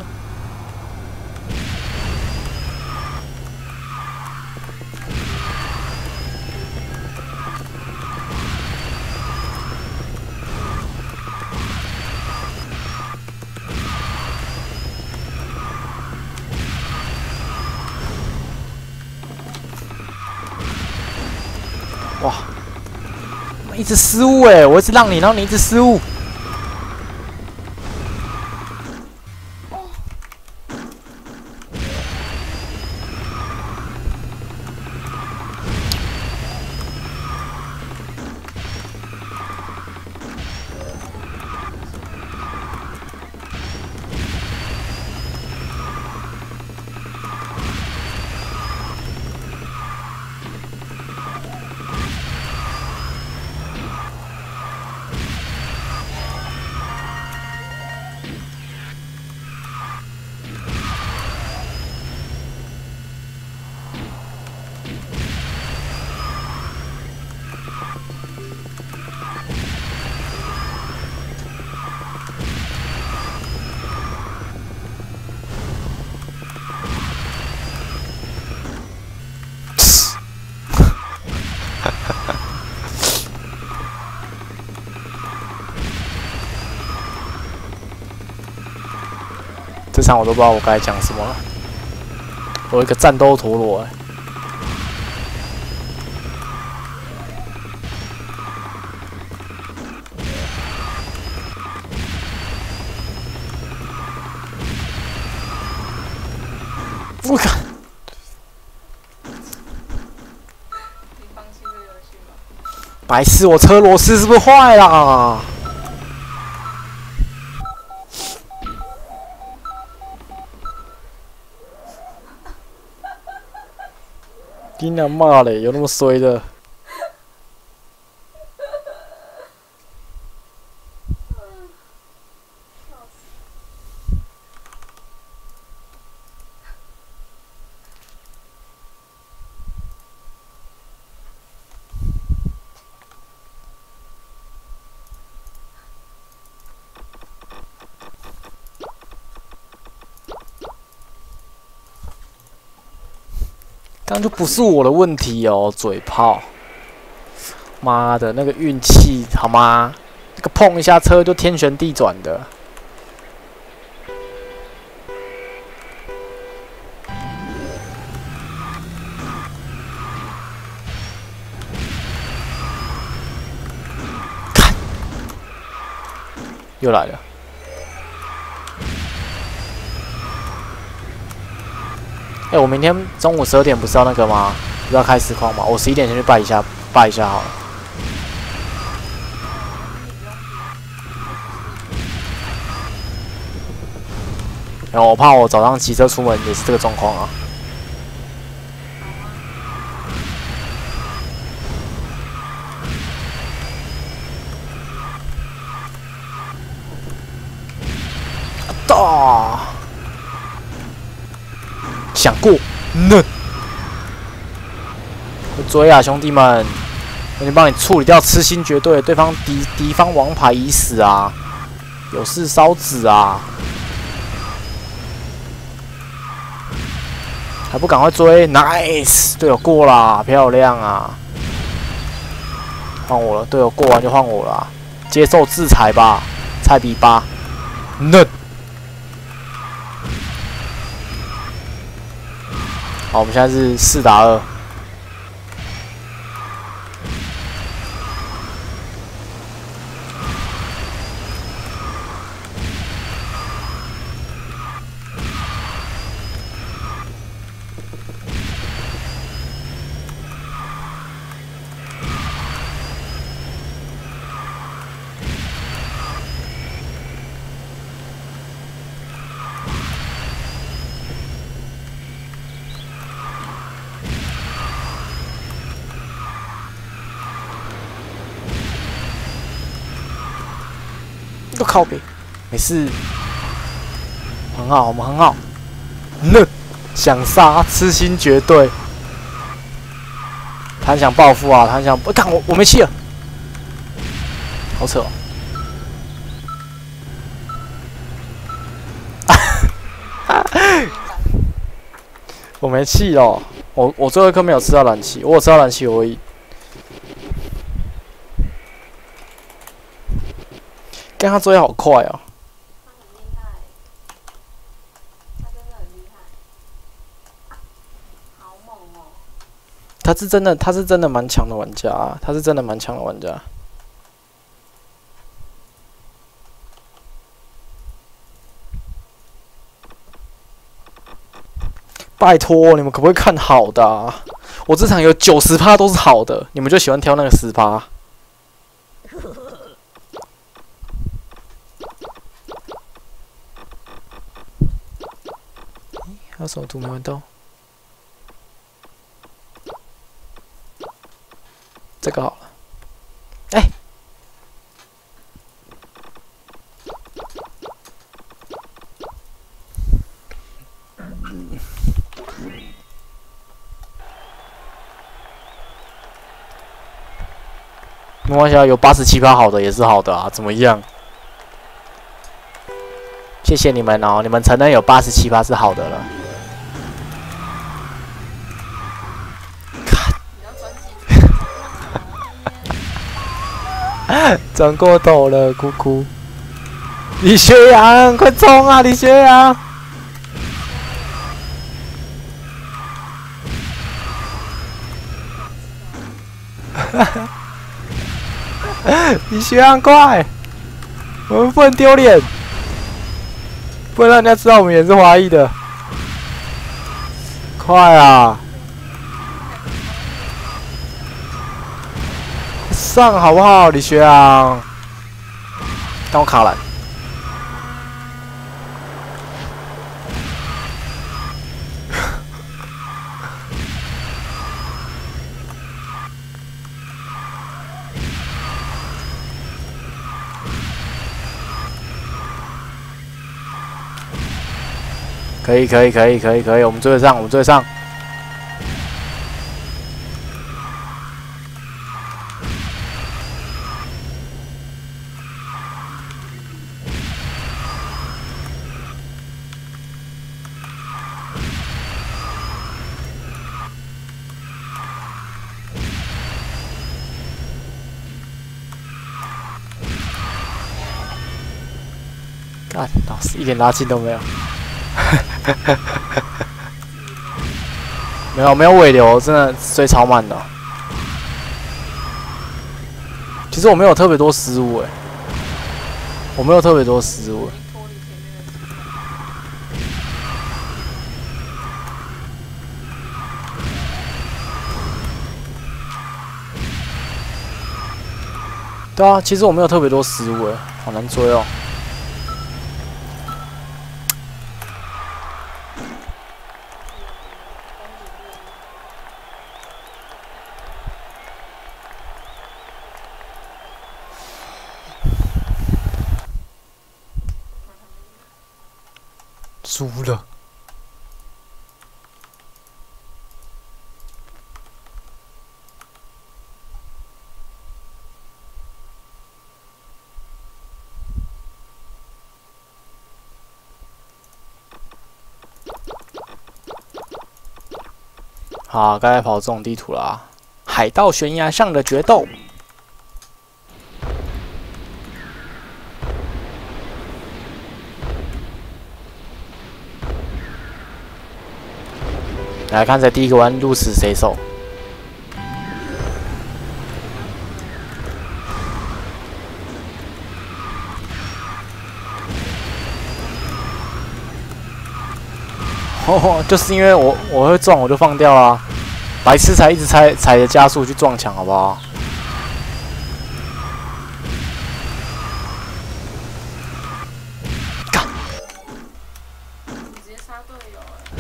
哇！一直失误哎，我一直让你，然后你一直失误。这场我都不知道我该讲什么了。我有一个战斗陀螺哎。我靠！ 你放弃这个游戏吗？ 白痴，我车螺丝是不是坏啦？你娘妈嘞，有那么衰的？刚就不是我的问题哦，嘴炮！妈的，那个运气好吗？那个碰一下车就天旋地转的。看，又来了。我明天中午12点不是要那个吗？不是要开实况吗？我11点先去拜一下，拜一下好了。然后我怕我早上骑车出门也是这个状况啊。大。想过呢？追啊，兄弟们！我已经帮你处理掉痴心绝对，对方敌方王牌已死啊！ 有事烧纸啊！还不赶快追 ，nice！ 队友过啦，漂亮啊！换我了，队友过完就换我了、啊，接受制裁吧，菜比8。嫩。好，我们现在是4打2。都靠北，没事，很好，我们很好。嫩，想杀，痴心绝对。他想报复啊，他想，看我没气了，好扯哦。我没气哦，我最后一颗没有吃到燃气，我有吃到燃气而已。跟他追好快哦！ 他很厉害，他真的很厉害，好猛哦！ 他是真的蛮强的玩家、啊，他是真的蛮强的玩家。拜托，你们可不可以看好的、啊？我这场有90%都是好的，你们就喜欢挑那个10%。还有什么图没玩到？这个好了。哎、欸，没关系啊，有87%好的也是好的啊，怎么样？谢谢你们哦，你们承认有87%是好的了。转过头了，姑姑。李学阳，快冲啊！李学阳。李学阳，快！我们不能丢脸，不能让人家知道我们也是华裔的。快啊！上好不好，李学阳？让我卡了。可以，我们追得上，我们追得上。干，老师一点拉筋都没有。没有尾流，真的追超慢的。其实我没有特别多失误诶，我没有特别多失误。对啊，其实我没有特别多失误诶，好难追哦。输了。 好，该来跑这种地图啦。海盗悬崖上的决斗。来看在第一个弯鹿死谁手。哦，就是因为我会撞，我就放掉啦。白痴才一直踩着加速去撞墙，好不好？干！ 你直接杀队友了。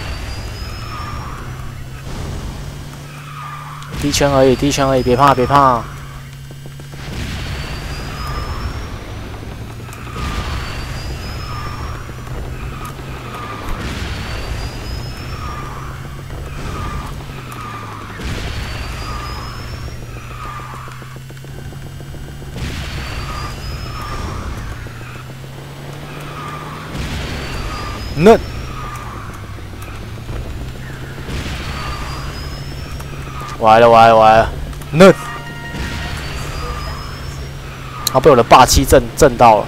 第一圈而已，第一圈而已，别怕，别怕。那完了完了完了！那他被我的霸气震到了。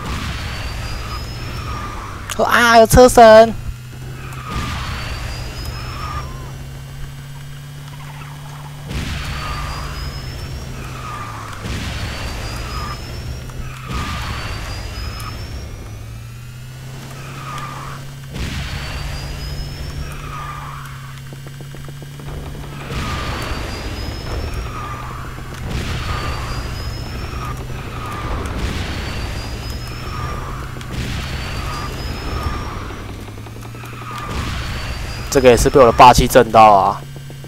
啊！有车神！这个也是被我的霸气震到啊！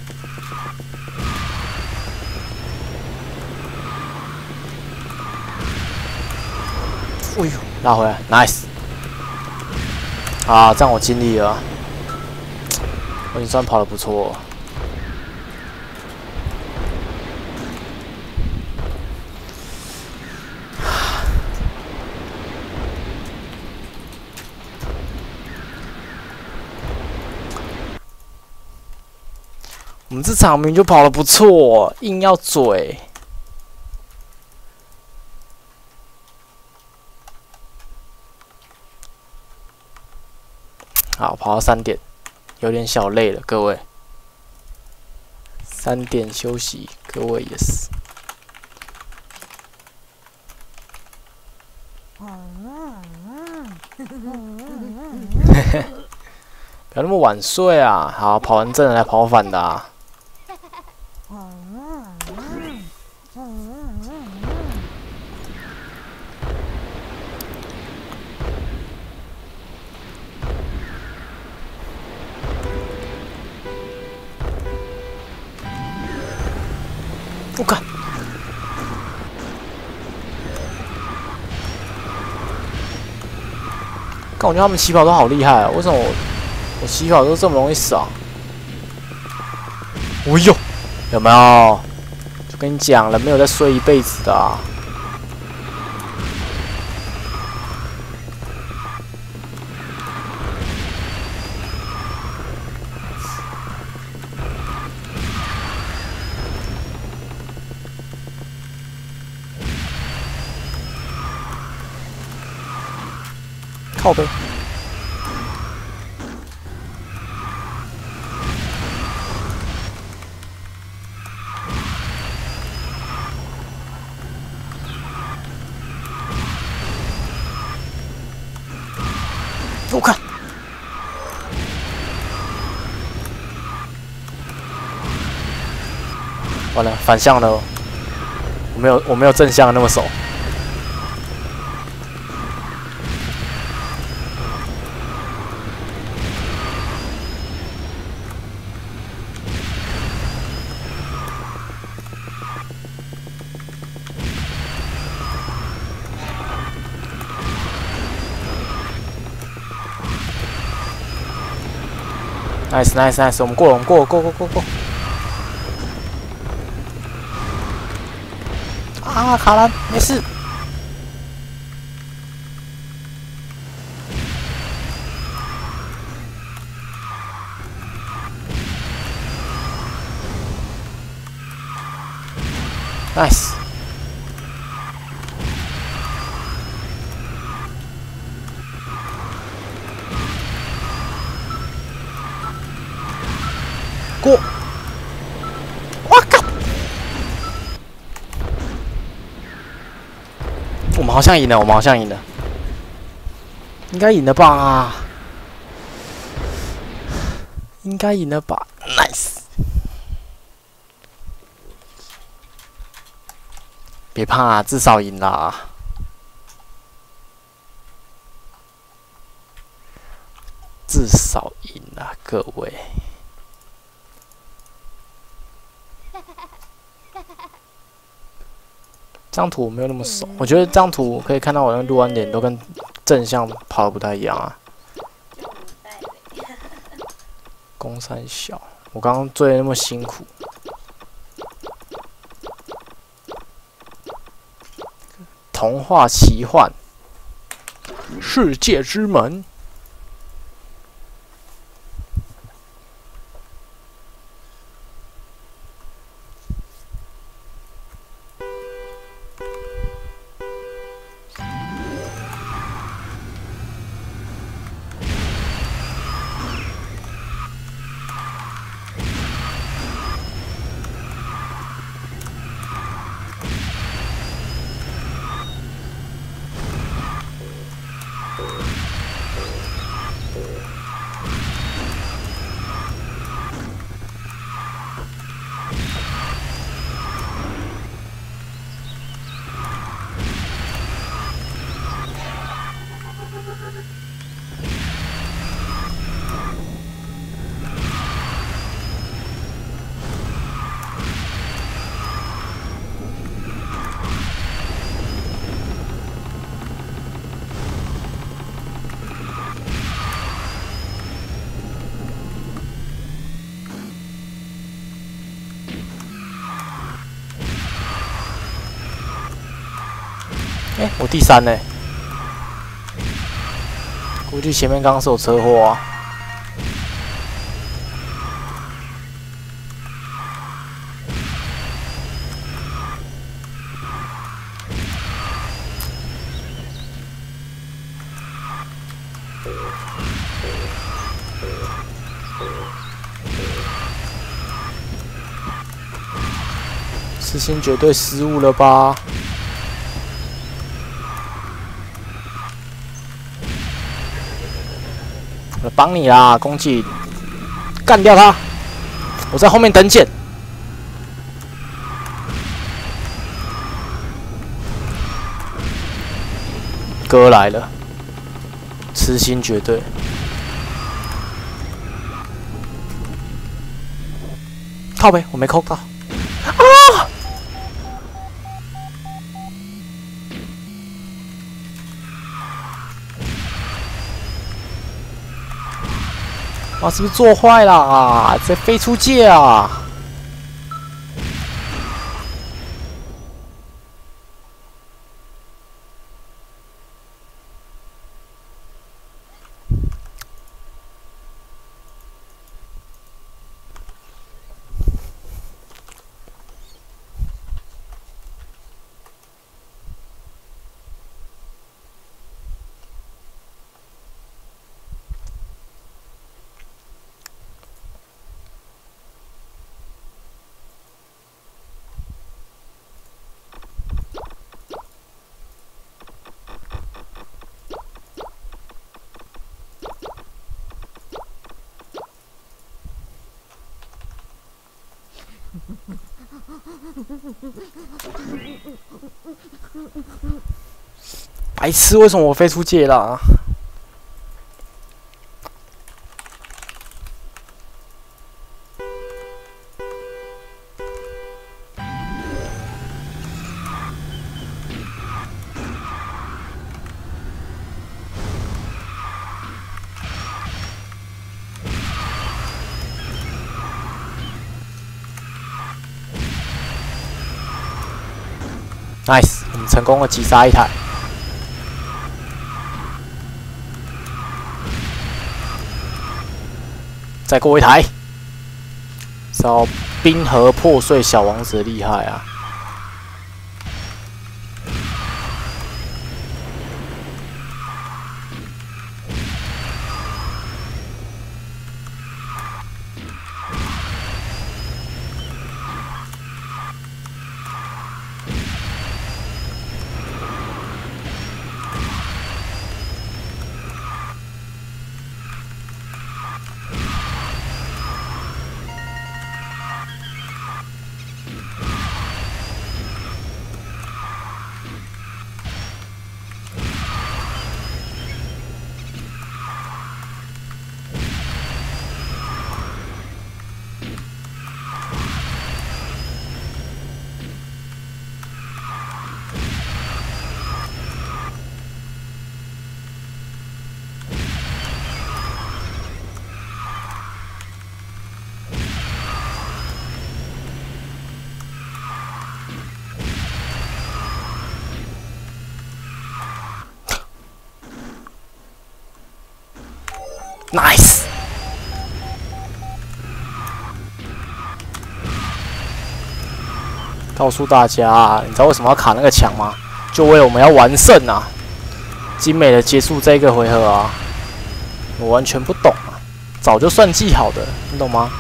哎呦，拉回来 ，nice！ 啊，这样我尽力了，我已经算跑得不错了。我们这场明明就跑得不错，硬要嘴。好，跑到3点，有点小累了，各位。3点休息，各位也是。不要那么晚睡啊！好，跑完正来跑反的啊。我靠！看，我觉得他们起跑都好厉害啊！为什么我起跑都这么容易死啊？哦呦，有没有？就跟你讲了，没有再睡一辈子的啊！靠背。我看，完了，反向了，我没有正向那么熟。nice nice nice， 我们过了，我们过了，过！啊，卡兰，没事。 ，nice。过！哇靠！我们好像赢了，我们好像赢了，应该赢了吧？应该赢了吧 ？Nice！ 别怕，至少赢啦！至少赢啦，各位。这张图我没有那么熟，我觉得这张图可以看到我的录完脸都跟正向跑的不太一样啊。公三小，我刚刚追的那么辛苦。童话奇幻，世界之门。我第3呢，估计前面刚刚是有车祸啊。痴心绝对失误了吧？我帮你啦，攻击，干掉他！我在后面等捡。哥来了，痴心绝对。靠北，我没扣到。啊！哇，是不是做坏了啊？直接飞出界啊！白痴，为什么我飞出界了？Nice， 我们成功的击杀一台。再过一台，找冰河破碎小王子的厉害啊！ ，nice。告诉大家，你知道为什么要卡那个墙吗？就为了我们要完胜啊，精美的结束这一个回合啊！我完全不懂啊，早就算计好的，你懂吗？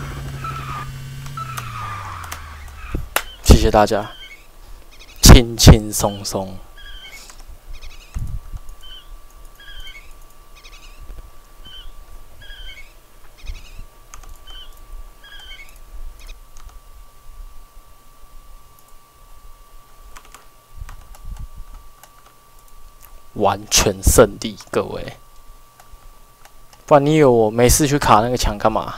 谢谢大家，轻轻松松。完全胜利，各位！不然你以为我没事去卡那个墙干嘛？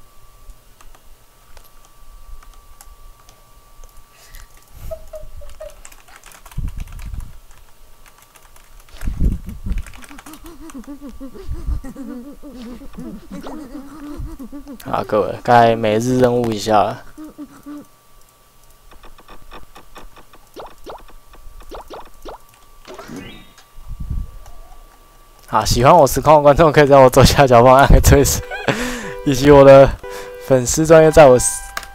好，各位，该每日任务一下了。好，喜欢我实况的观众可以在我左下角方按个追随，以及我的粉丝专业在我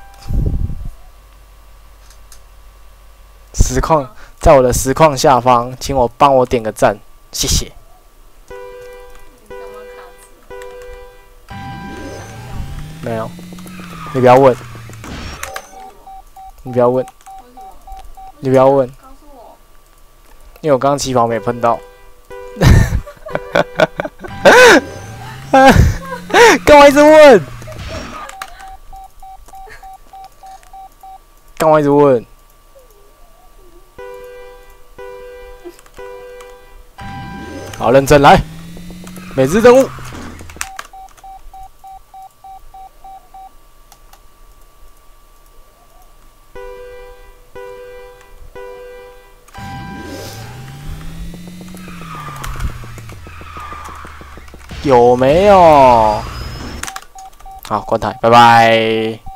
实况，在我的实况下方，请帮我点个赞，谢谢。没有，你不要问，你不要问，你不要问，因为我刚刚起跑没碰到。干嘛一直问？干嘛一直问？好，认真来，每日任务。有没有？好，关台，拜拜。